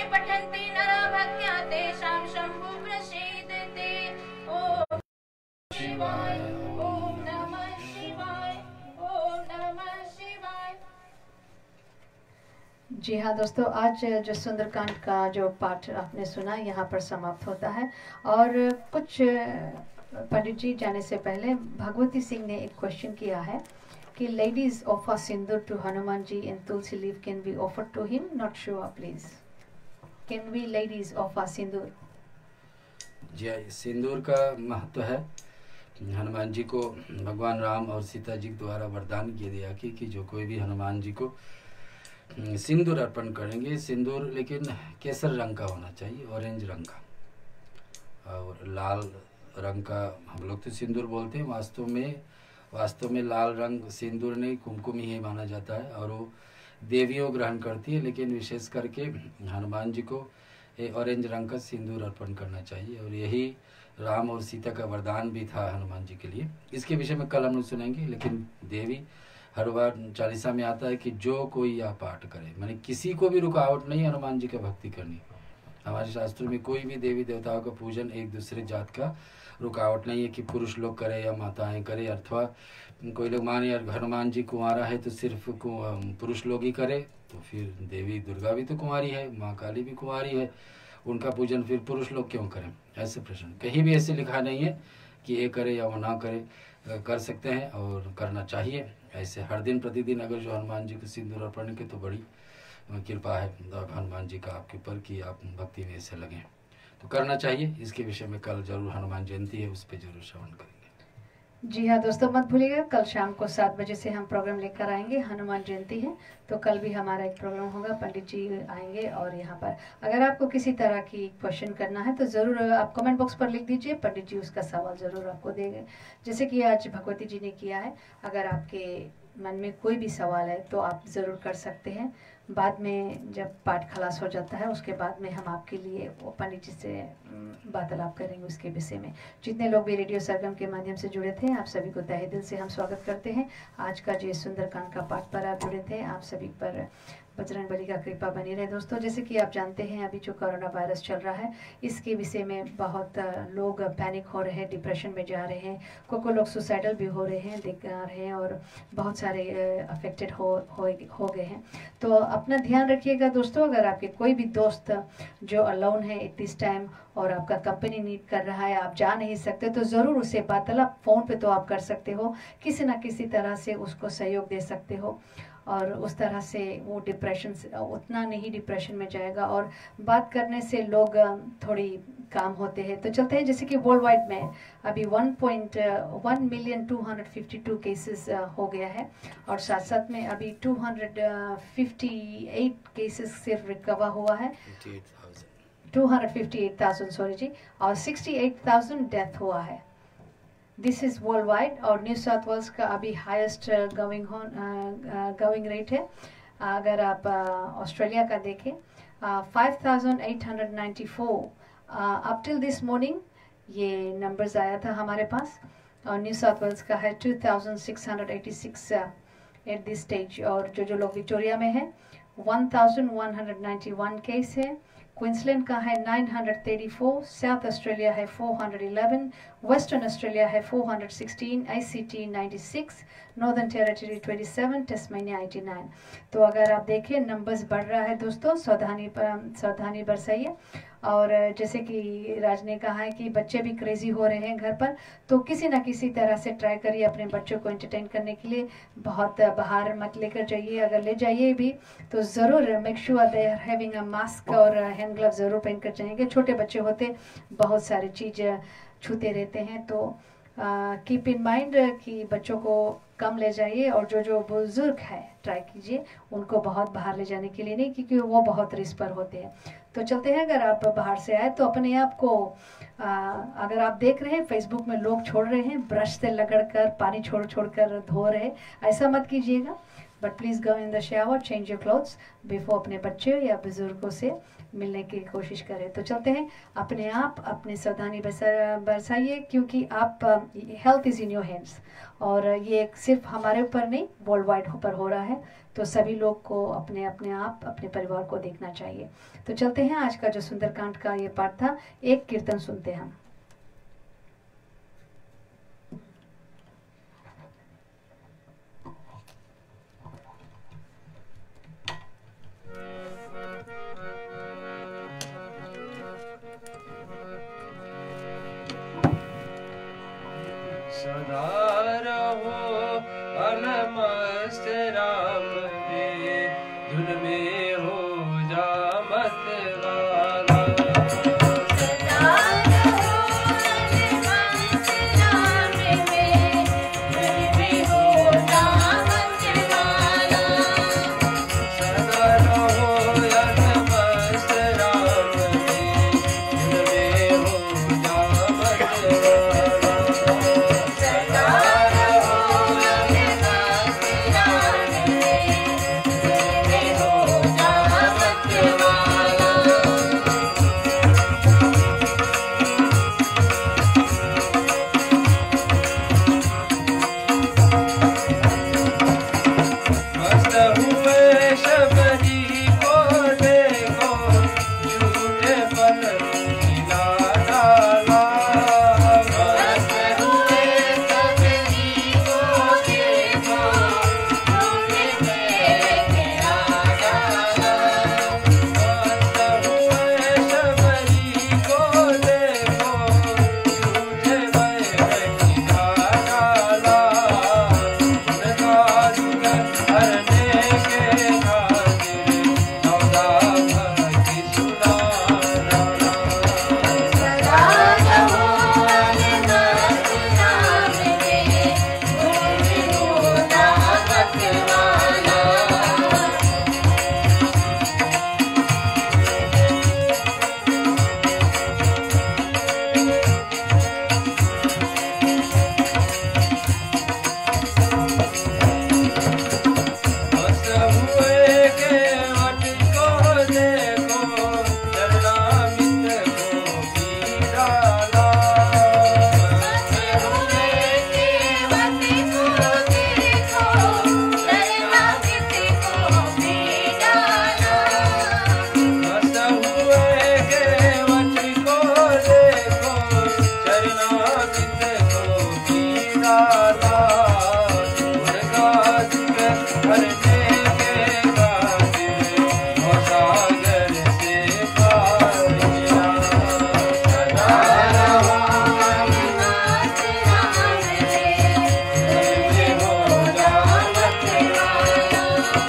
G: पठन्ति नरा भक्त्या तेषां शम्भु प्रसीदते। ॐ शिवाय, ॐ नमः शिवाय, ॐ नमः शिवाय।
B: जी हाँ दोस्तों, आज जो सुंदरकांड का जो पाठ आपने सुना यहाँ पर समाप्त होता है। और कुछ पंडित जी जाने से पहले भगवती सिंह ने एक क्वेश्चन किया है कि ladies offer sindoor to Hanuman ji in tulsi leaf can be offer to him, not sure please, can we ladies offer sindoor?
A: जी, सिंदूर का महत्व है। हनुमान जी को भगवान राम और सीता जी द्वारा वरदान किया दिया कि जो कोई भी हनुमान जी को सिंदूर अर्पण करेंगे, सिंदूर लेकिन केसर रंग का होना चाहिए, ऑरेंज रंग का, और लाल रंग का हम लोग तो सिंदूर बोलते हैं। वास्तव में लाल रंग सिंदूर नहीं, कुमकुम ही माना जाता है, और वो देवियों ग्रहण करती है, लेकिन विशेष करके हनुमान जी को ऑरेंज रंग का सिंदूर अर्पण करना चाहिए। और यही राम और सीता का वरदान भी था हनुमान जी के लिए। इसके विषय में कल हम लोग सुनेंगे। लेकिन देवी हर बार चालीसा में आता है कि जो कोई यह पाठ करे, माने किसी को भी रुकावट नहीं हनुमान जी का भक्ति करनी। हमारे शास्त्रों में कोई भी देवी देवताओं का पूजन एक दूसरे जात का रुकावट नहीं है कि पुरुष लोग करे या माताएं करे, अथवा कोई लोग माने यार हनुमान जी कुंवारा है तो सिर्फ पुरुष लोग ही करे, तो फिर देवी दुर्गा भी तो कुंवारी है, माँ काली भी कुंवारी है, उनका पूजन फिर पुरुष लोग क्यों करें? ऐसे प्रश्न कहीं भी ऐसे लिखा नहीं है कि ये करे या वो ना करे, कर सकते हैं और करना चाहिए। ऐसे हर दिन प्रतिदिन अगर जो हनुमान जी को सिंदूर अर्पण के तो बड़ी कृपा है हनुमान जी का आपके ऊपर कि आप भक्ति में ऐसे लगें, तो करना चाहिए। इसके विषय में कल जरूर हनुमान जयंती है, उस पर जरूर श्रवण करेंगे।
B: जी हाँ दोस्तों, मत भूलिएगा कल शाम को 7 बजे से हम प्रोग्राम लेकर आएंगे। हनुमान जयंती है तो कल भी हमारा एक प्रोग्राम होगा, पंडित जी आएंगे। और यहाँ पर अगर आपको किसी तरह की क्वेश्चन करना है तो ज़रूर आप कमेंट बॉक्स पर लिख दीजिए, पंडित जी उसका सवाल ज़रूर आपको देंगे, जैसे कि आज भगवती जी ने किया है। अगर आपके मन में कोई भी सवाल है तो आप ज़रूर कर सकते हैं। बाद में जब पाठ खलास हो जाता है उसके बाद में हम आपके लिए वो पंडित जी से वार्तालाप करेंगे उसके विषय में। जितने लोग भी रेडियो सरगम के माध्यम से जुड़े थे, आप सभी को तहे दिल से हम स्वागत करते हैं। आज का जो सुंदरकांड का पाठ पर आप जुड़े थे, आप सभी पर बजरंग बली का कृपा बनी रहे। दोस्तों, जैसे कि आप जानते हैं अभी जो कोरोना वायरस चल रहा है, इसके विषय में बहुत लोग पैनिक हो रहे हैं, डिप्रेशन में जा रहे हैं, कोई लोग सुसाइडल भी हो रहे हैं, दिख रहे हैं, और बहुत सारे अफेक्टेड हो गए हैं। तो अपना ध्यान रखिएगा दोस्तों। अगर आपके कोई भी दोस्त जो अलोन है एट दिस टाइम और आपका कंपनी नीड कर रहा है, आप जा नहीं सकते, तो ज़रूर उसे वार्तालाप फ़ोन पे तो आप कर सकते हो, किसी ना किसी तरह से उसको सहयोग दे सकते हो, और उस तरह से वो डिप्रेशन से उतना नहीं डिप्रेशन में जाएगा। और बात करने से लोग थोड़ी काम होते हैं। तो चलते हैं, जैसे कि वर्ल्ड वाइड में अभी 1,1,252 केसेस हो गया है, और साथ साथ में अभी 258 केसेस सिर्फ रिकवर हुआ है, 258,000 सॉरी जी, और 68,000 डेथ हुआ है। This is world wide. और न्यू साउथ वेल्स का अभी हाईएस्ट गोइंग रेट है। अगर आप ऑस्ट्रेलिया का देखें, 5,894 अप टिल दिस मॉर्निंग ये नंबर्स आया था हमारे पास, और न्यू साउथ वेल्स का है 2,686 एट दिस स्टेज। और जो लोग विक्टोरिया में है 1,191 केस है, क्वींसलैंड का है 934, साउथ ऑस्ट्रेलिया है 411, वेस्टर्न ऑस्ट्रेलिया है 416, आईसीटी 96, नॉर्दर्न टेरिटरी 27, टेस्मेनिया 89। तो अगर आप देखें नंबर्स बढ़ रहा है दोस्तों, सावधानी बरसाइए। और जैसे कि राज ने कहा है कि बच्चे भी क्रेजी हो रहे हैं घर पर, तो किसी ना किसी तरह से ट्राई करिए अपने बच्चों को एंटरटेन करने के लिए। बहुत बाहर मत लेकर जाइए, अगर ले जाइए भी तो ज़रूर make sure they are having a mask और हैंड ग्लव ज़रूर पहन कर जाएंगे। छोटे बच्चे होते बहुत सारी चीज़ छूते रहते हैं, तो कीप इन माइंड कि बच्चों को कम ले जाइए, और जो बुजुर्ग है ट्राई कीजिए उनको बहुत बाहर ले जाने के लिए नहीं, क्योंकि वो बहुत रिस्क पर होते हैं। तो चलते हैं, अगर आप बाहर से आए तो अपने आप को अगर आप देख रहे हैं फेसबुक में लोग छोड़ रहे हैं ब्रश से रगड़ कर पानी छोड़ कर धो रहे, ऐसा मत कीजिएगा। But please go in the shower, change your clothes before अपने बच्चे या बुजुर्गों से मिलने की कोशिश करें। तो चलते हैं, अपने आप अपनी सावधानी बरसाइए, क्योंकि आप health is in your hands, और ये सिर्फ हमारे ऊपर नहीं, वर्ल्ड वाइड ऊपर हो रहा है। तो सभी लोग को अपने अपने आप अपने परिवार को देखना चाहिए। तो चलते हैं, आज का जो सुंदरकांड का ये पाठ था, एक कीर्तन सुनते हैं हम।
E: सदा रहो अलमस्त राम के, धुन में हो जा मत वाला। सदा रहो अलमस्त राम के, धुन में हो जा मत वाला। मस्त हुए शबरी को देखो, झूठे पल मिला डाला। मस्त हुए शबरी को देखो, झूठे पल मिला डाला। मस्त हुए शबरी को देखो, झूठे पल मिला डाला। उनका जुगल हरने के खातिर, नौदा भक्ति सुना डाला। मस्त हुए केवट को देखो, चरणामृत को पी डाला। मस्त हुए केवट को देखो, चरणामृत को पी डाला। मस्त हुए केवट को देखो, चरणामृत को पी डाला। उनका जिक्र करने के खातिर, सागर से पार किया। सदा रहो अलमस्त राम के, धुन में हो जा मत वाला।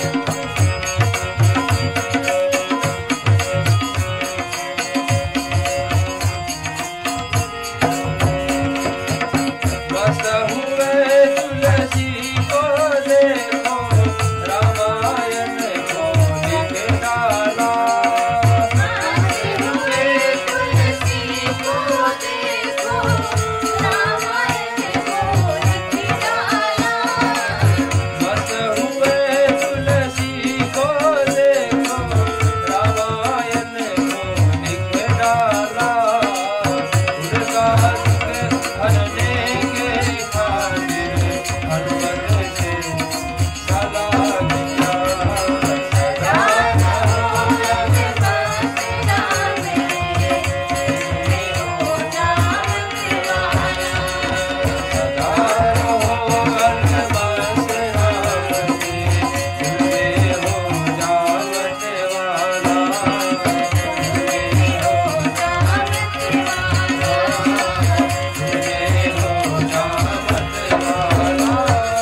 E: मस्त हुए तुलसी को देखो, रामायण को लिख डाला। मस्त हुए तुलसी को देखो, रामायण को लिख डाला। मस्त हुए तुलसी को देखो, रामायण को लिख डाला। उनका जिक्र हरने के खातिर, हनुमत से सलाह दिया। सदा रहो अलमस्त राम के, धुन में हो जा मत वाला। सदा रहो अलमस्त राम के, धुन में हो जा मत वाला। धुन में हो जा मत वाला। धुन में हो जा मत वाला।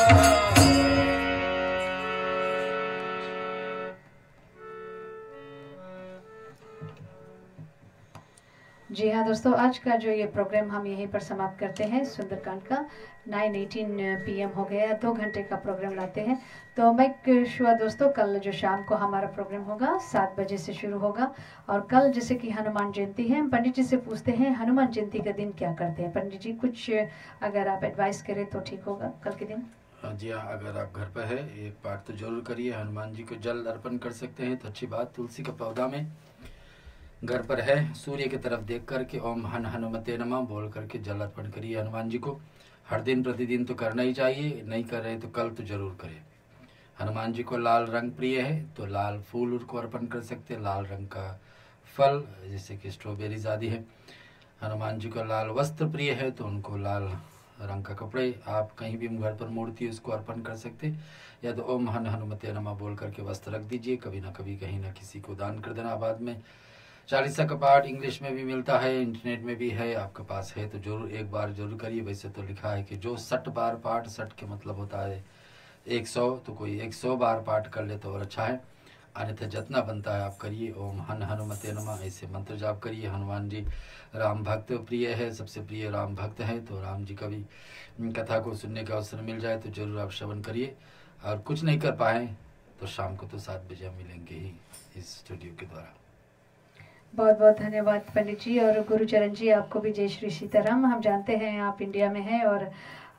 B: जी हाँ दोस्तों, आज का जो ये प्रोग्राम हम यहीं पर समाप्त करते हैं। सुंदरकांड का 9:18 PM हो गया, 2 घंटे का प्रोग्राम लाते हैं। तो मेक श्योर दोस्तों, कल जो शाम को हमारा प्रोग्राम होगा 7 बजे से शुरू होगा। और कल जैसे कि हनुमान जयंती है, हम पंडित जी से पूछते हैं हनुमान जयंती का दिन क्या करते हैं। पंडित जी कुछ अगर आप एडवाइस करें तो ठीक होगा कल के दिन।
A: जी हाँ, अगर आप घर पर है एक पाठ तो जरूर करिए। हनुमान जी को जल अर्पण कर सकते हैं तो अच्छी बात। तुलसी का पौधा में घर पर है, सूर्य की तरफ देख करके ओम हन हनुमते नमः बोल करके जल अर्पण करिए हनुमान जी को। हर दिन प्रतिदिन तो करना ही चाहिए, नहीं कर रहे तो कल तो जरूर करें। हनुमान जी को लाल रंग प्रिय है तो लाल फूल उनको अर्पण कर सकते हैं, लाल रंग का फल जैसे कि स्ट्रॉबेरीज आदि है। हनुमान जी को लाल वस्त्र प्रिय है तो उनको लाल रंग का कपड़े आप कहीं भी घर पर मूर्ति उसको अर्पण कर सकते, या तो ओम हन हनुमते नमः बोल करके वस्त्र रख दीजिए। कभी ना कभी कहीं ना किसी को दान कर देना। बाद में 40 का पाठ इंग्लिश में भी मिलता है, इंटरनेट में भी है, आपके पास है तो जरूर एक बार जरूर करिए। वैसे तो लिखा है कि जो 60 बार पाठ, 60 के मतलब होता है 100, तो कोई 100 बार पाठ कर ले तो और अच्छा है। अन्यथा जितना बनता है आप करिए। ओम हन हनुमते नमः ऐसे मंत्र जाप करिए। हनुमान जी राम भक्त प्रिय है, सबसे प्रिय राम भक्त है, तो राम जी का भी कथा को सुनने का अवसर मिल जाए तो जरूर आप श्रवण करिए। और कुछ नहीं कर पाए तो शाम को तो 7 बजे हम मिलेंगे ही इस स्टूडियो के द्वारा।
B: बहुत बहुत धन्यवाद पंडित जी और गुरुचरण जी, आपको भी जय श्री सीताराम। हम जानते हैं आप इंडिया में हैं और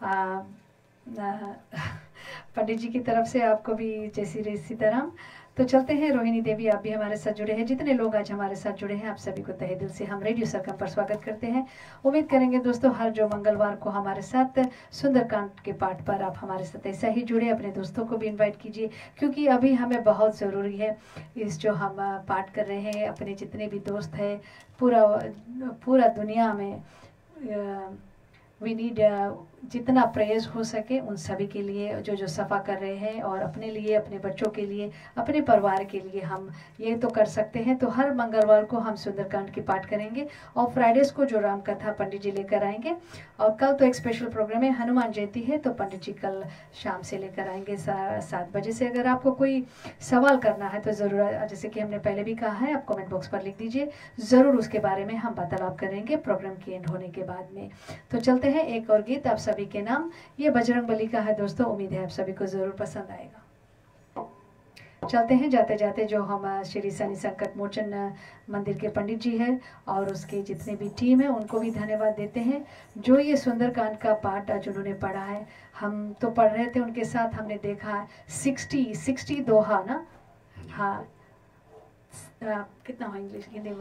B: पंडित जी की तरफ से आपको भी जय श्री सीताराम। तो चलते हैं, रोहिणी देवी आप भी हमारे साथ जुड़े हैं। जितने लोग आज हमारे साथ जुड़े हैं आप सभी को तहे दिल से हम रेडियो सरगम पर स्वागत करते हैं। उम्मीद करेंगे दोस्तों हर जो मंगलवार को हमारे साथ सुंदरकांड के पाठ पर आप हमारे साथ ऐसा ही जुड़े। अपने दोस्तों को भी इनवाइट कीजिए क्योंकि अभी हमें बहुत ज़रूरी है इस जो हम पाठ कर रहे हैं। अपने जितने भी दोस्त हैं पूरा दुनिया में वी नीड जितना प्रयास हो सके उन सभी के लिए जो सफ़ा कर रहे हैं और अपने लिए, अपने बच्चों के लिए, अपने परिवार के लिए हम ये तो कर सकते हैं। तो हर मंगलवार को हम सुंदरकांड की पाठ करेंगे और फ्राइडेज को जो राम कथा पंडित जी लेकर आएंगे। और कल तो एक स्पेशल प्रोग्राम है, हनुमान जयंती है, तो पंडित जी कल शाम से लेकर आएंगे 7 बजे से। अगर आपको कोई सवाल करना है तो ज़रूर, जैसे कि हमने पहले भी कहा है, आप कमेंट बॉक्स पर लिख दीजिए, ज़रूर उसके बारे में हम वार्तालाप करेंगे प्रोग्राम के एंड होने के बाद में। तो चलते हैं एक और गीत आप सभी के नाम, ये बजरंगबली का है दोस्तों, उम्मीद है आप सभी को जरूर पसंद आएगा। चलते हैं जाते जाते जो हम श्री शनि संकट मोचन मंदिर के पंडित जी हैं और उसके जितने भी टीम है उनको भी धन्यवाद देते हैं जो ये सुंदरकांड का पाठ आज उन्होंने पढ़ा है। हम तो पढ़ रहे थे उनके साथ, हमने देखा 60 दोहा ना, हाँ कितना हो इंग्लिश हिंदी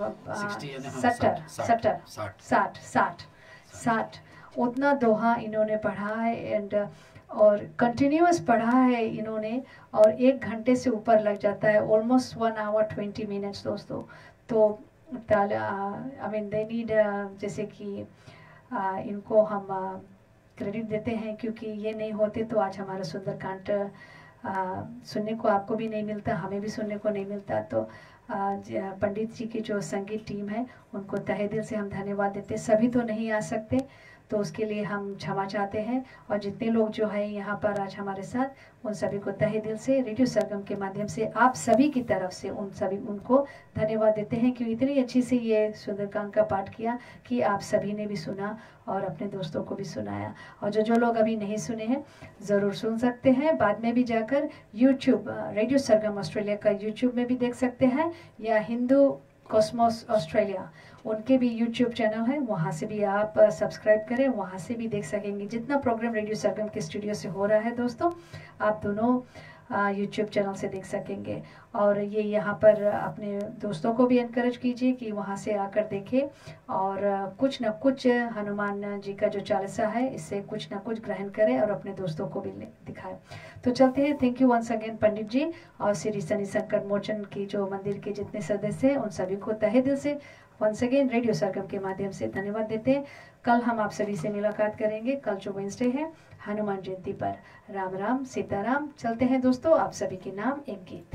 B: 60 उतना दोहा इन्होंने पढ़ा है एंड और कंटिन्यूअस पढ़ा है इन्होंने और 1 घंटे से ऊपर लग जाता है, ऑलमोस्ट 1 hour 20 minutes दोस्तों। तो आई मीन दे नीड, जैसे कि इनको हम क्रेडिट देते हैं क्योंकि ये नहीं होते तो आज हमारा सुंदरकांड सुनने को आपको भी नहीं मिलता, हमें भी सुनने को नहीं मिलता। तो पंडित जी की जो संगीत टीम है उनको तहे दिल से हम धन्यवाद देते। सभी तो नहीं आ सकते तो उसके लिए हम क्षमा चाहते हैं और जितने लोग जो है यहाँ पर आज हमारे साथ उन सभी को तहे दिल से रेडियो सरगम के माध्यम से आप सभी की तरफ से उनको धन्यवाद देते हैं कि इतनी अच्छी से ये सुंदरकांड का पाठ किया कि आप सभी ने भी सुना और अपने दोस्तों को भी सुनाया। और जो लोग अभी नहीं सुने हैं ज़रूर सुन सकते हैं, बाद में भी जाकर यूट्यूब रेडियो सरगम ऑस्ट्रेलिया का यूट्यूब में भी देख सकते हैं या हिंदू कॉस्मोस ऑस्ट्रेलिया उनके भी यूट्यूब चैनल है, वहाँ से भी आप सब्सक्राइब करें, वहाँ से भी देख सकेंगे। जितना प्रोग्राम रेडियो सरगम के स्टूडियो से हो रहा है दोस्तों आप दोनों यूट्यूब चैनल से देख सकेंगे। और ये यहाँ पर अपने दोस्तों को भी एनकरेज कीजिए कि वहाँ से आकर देखें और कुछ न कुछ हनुमान जी का जो चालीसा है इससे कुछ न कुछ ग्रहण करें और अपने दोस्तों को भी दिखाएं। तो चलते हैं, thank you once again Pandit ji और श्री शनि संकट मोचन की जो मंदिर के जितने सदस्य हैं उन सभी को तहे दिल से वंस अगेन रेडियो सरगम के माध्यम से धन्यवाद देते हैं। कल हम आप सभी से मुलाकात करेंगे, कल जो वेडनेसडे है हनुमान जयंती पर। राम राम सीताराम। चलते हैं दोस्तों आप सभी के नाम एक गीत।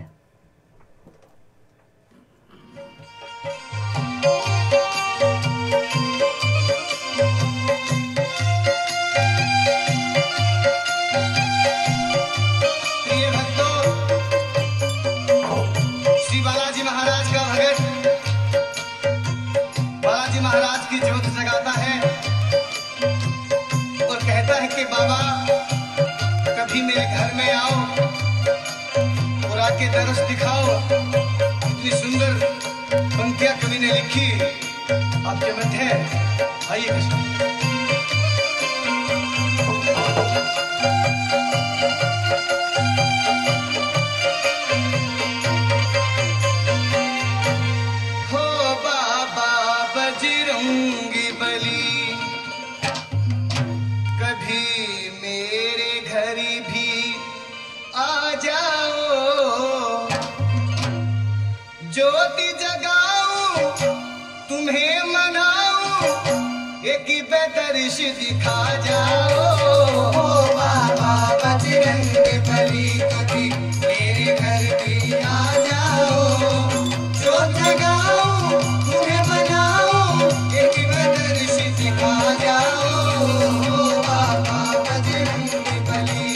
H: प्रिय भक्तों, श्री बालाजी महाराज का भगत बालाजी महाराज की ज्योत जगाता है और कहता है कि बाबा कभी मेरे घर में आओ और आके दरस दिखाओ। इतनी सुंदर पंक्तियां कवि ने लिखी आपके मध्य। आइए कृष्ण दर्श दिखा जाओ ओ बाबा बजरंग बली कभी मेरे घर भी आ जाओ जो जगाओ तुम्हें बनाओ एक दर्श दिखा जाओ ओ बाबा बजरंग बली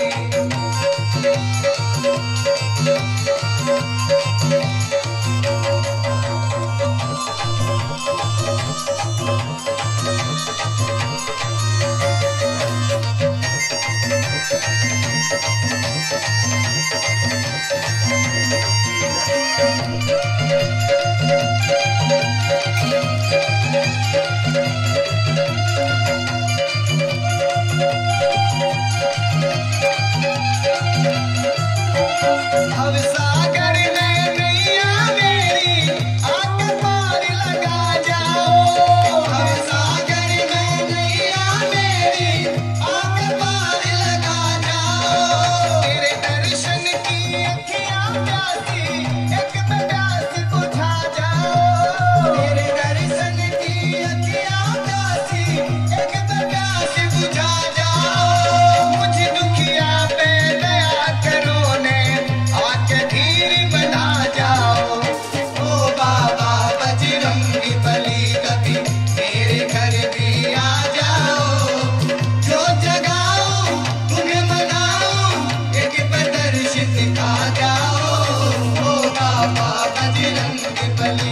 H: अब सागर में नैया मेरी आके पार लगा जाओ अब सागर में नैया मेरी आके पार लगा जाओ तेरे दर्शन की अखियां प्यासी एक प्यास बुझा जाओ तेरे दर्शन की अखियां प्यासी एक प्यास बुझा जाओ मुझ दुखिया पे दया करो ने आके धीर बना जाओ ओ बाबा बजरंग बली कभी मेरे घर भी आ जाओ जो जगाओ तुम्हें मनाओ एक दर्श दिखा जाओ ओ बाबा बजरंग बली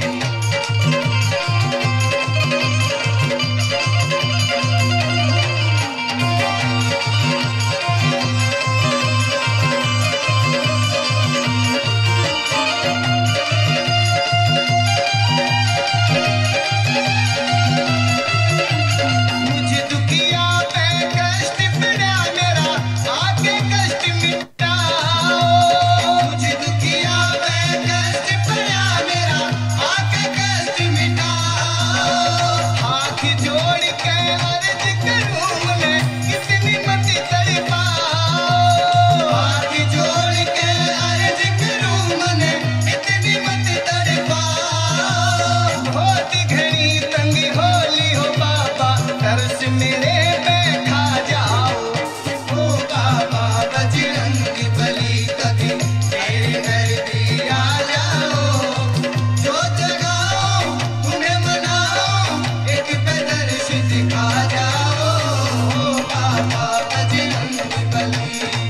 H: मुझे दुखिया पे कष्ट पड़ा मेरा आके कष्ट मिटाओ मुझे दुखिया पे कष्ट पड़ा मेरा आके कष्ट मिटाओ हाथ जोड़ के अर्ज करूं मैं कितनी मत तड़पाओ हाथ जोड़ के अर्ज करूं मैं कितनी मत तड़पाओ बहुत घड़ी तंगी होली हो बाबा तरस मेरे पे खा जाओ ओ बाबा बजरंग बली कभी मेरे घर भी आ जाओ जो जगाओ तुम्हें मनाओ एक दर्श दिखा जाओ ओ बाबा बजरंग बली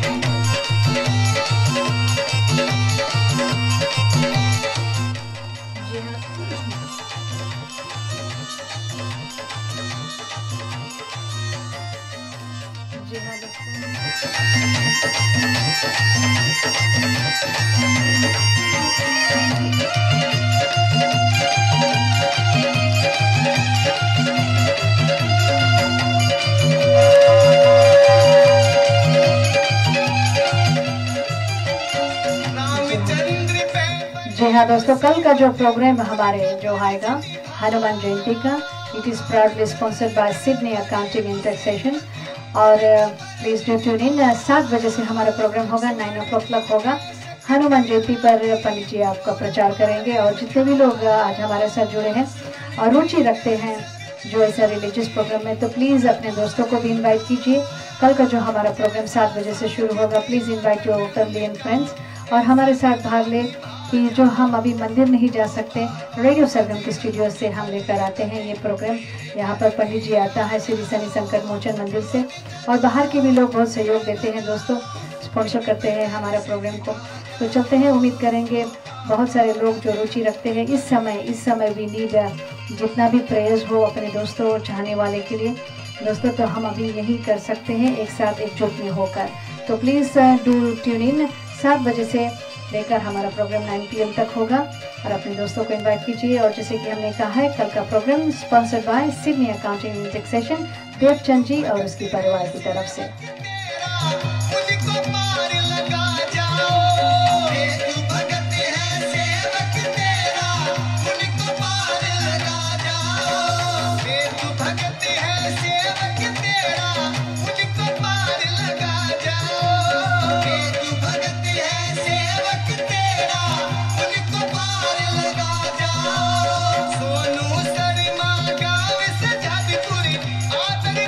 B: जी हाँ जी हाँ दोस्तों
H: रामचंद्र पे
B: जी हाँ दोस्तों, कल का जो प्रोग्राम हमारे जो आएगा हनुमान जयंती का, it is proudly sponsored by Sydney accounting and taxation. और प्लीज़ डू ट्यून इन। 7 बजे से हमारा प्रोग्राम होगा, 9 o'clock होगा। हनुमान जयंती पर पंडित जी आपका प्रचार करेंगे। और जितने भी लोग आज हमारे साथ जुड़े हैं और रुचि रखते हैं जो ऐसा रिलीजियस प्रोग्राम में, तो प्लीज़ अपने दोस्तों को भी इनवाइट कीजिए। कल का जो हमारा प्रोग्राम 7 बजे से शुरू होगा, please invite your family and friends और हमारे साथ भाग ले। कि जो हम अभी मंदिर नहीं जा सकते, रेडियो सरगम के स्टूडियो से हम लेकर आते हैं ये प्रोग्राम। यहाँ पर पंडित जी आता है श्री शनि शंकर मोचन मंदिर से, और बाहर के भी लोग बहुत सहयोग देते हैं दोस्तों, स्पॉन्सर करते हैं हमारा प्रोग्राम को। तो चलते हैं, उम्मीद करेंगे बहुत सारे लोग जो रुचि रखते हैं इस समय भी नीड जितना भी प्रेयर्स हो अपने दोस्तों चाहने वाले के लिए दोस्तों, तो हम अभी यही कर सकते हैं एक साथ एकजुट में होकर। तो प्लीज़ डू ट्यून इन। 7 बजे से लेकर हमारा प्रोग्राम 9 PM तक होगा और अपने दोस्तों को इनवाइट कीजिए। और जैसे कि हमने कहा है, कल का program sponsored by Sydney accounting and taxation, Devchand ji और उसकी परिवार की तरफ से।
H: मुझको पार लगा जाओ, तू भगत है सेवक तेरा, मुझको पार लगा जाओ, तू भगत है सेवक तेरा, मुझको पार लगा जाओ, तू भगत है सेवक तेरा, मुझको पार लगा जाओ। सोनू शर्मा गाँव से जाजपुरी आदर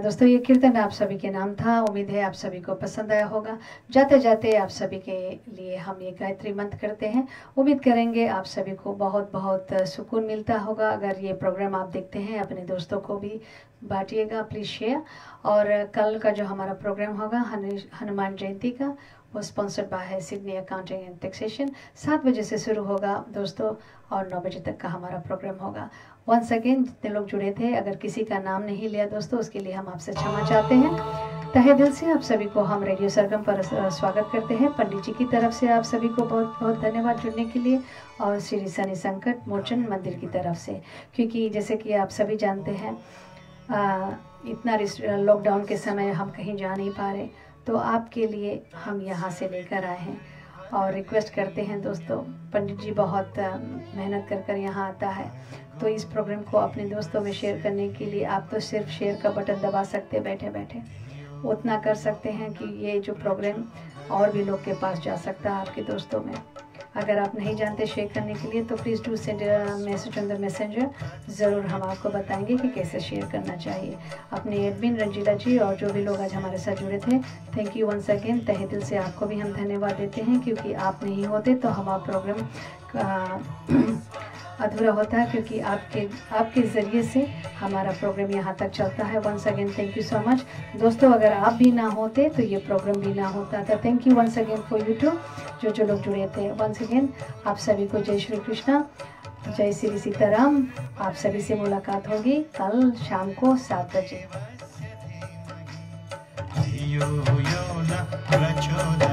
B: दोस्तों ये कीर्तन आप सभी के नाम था। उम्मीद है आप सभी को पसंद आया होगा। जाते जाते आप सभी के लिए हम ये गायत्री मंत्र करते हैं। उम्मीद करेंगे आप सभी को बहुत बहुत सुकून मिलता होगा। अगर ये प्रोग्राम आप देखते हैं अपने दोस्तों को भी बांटिएगा, प्लीज़ शेयर। और कल का जो हमारा प्रोग्राम होगा हनुमान जयंती का, वो स्पॉन्सर्ड बाय है सिडनी अकाउंटिंग एंड टैक्सेशन। 7 बजे से शुरू होगा दोस्तों और 9 बजे तक का हमारा प्रोग्राम होगा। वंस अगेन जितने लोग जुड़े थे, अगर किसी का नाम नहीं लिया दोस्तों, उसके लिए हम आपसे क्षमा चाहते हैं। तहे दिल से आप सभी को हम रेडियो सरगम पर स्वागत करते हैं। पंडित जी की तरफ से आप सभी को बहुत बहुत धन्यवाद जुड़ने के लिए, और श्री शनि संकट मोचन मंदिर की तरफ से, क्योंकि जैसे कि आप सभी जानते हैं इतना लॉकडाउन के समय हम कहीं जा नहीं पा रहे, तो आपके लिए हम यहाँ से लेकर आए हैं। और रिक्वेस्ट करते हैं दोस्तों, पंडित जी बहुत मेहनत कर यहाँ आता है, तो इस प्रोग्राम को अपने दोस्तों में शेयर करने के लिए आप तो सिर्फ शेयर का बटन दबा सकते हैं बैठे बैठे। उतना कर सकते हैं कि ये जो प्रोग्राम और भी लोग के पास जा सकता है, आपके दोस्तों में। अगर आप नहीं जानते शेयर करने के लिए, तो please do send message on the messenger. ज़रूर हम आपको बताएंगे कि कैसे शेयर करना चाहिए। अपने एडमिन रंजीला जी और जो भी लोग आज हमारे साथ जुड़े थे, थैंक यू वंस अगेन। तहे दिल से आपको भी हम धन्यवाद देते हैं, क्योंकि आप नहीं होते तो हमारा प्रोग्राम अधूरा होता है, क्योंकि आपके ज़रिए से हमारा प्रोग्राम यहाँ तक चलता है। Once again thank you so much दोस्तों। अगर आप भी ना होते तो ये प्रोग्राम भी ना होता था। Thank you once again for you too जो लोग जुड़े थे। वंस अगेन आप सभी को जय श्री कृष्णा, जय श्री सीताराम। आप सभी से मुलाकात होगी कल शाम को 7 बजे।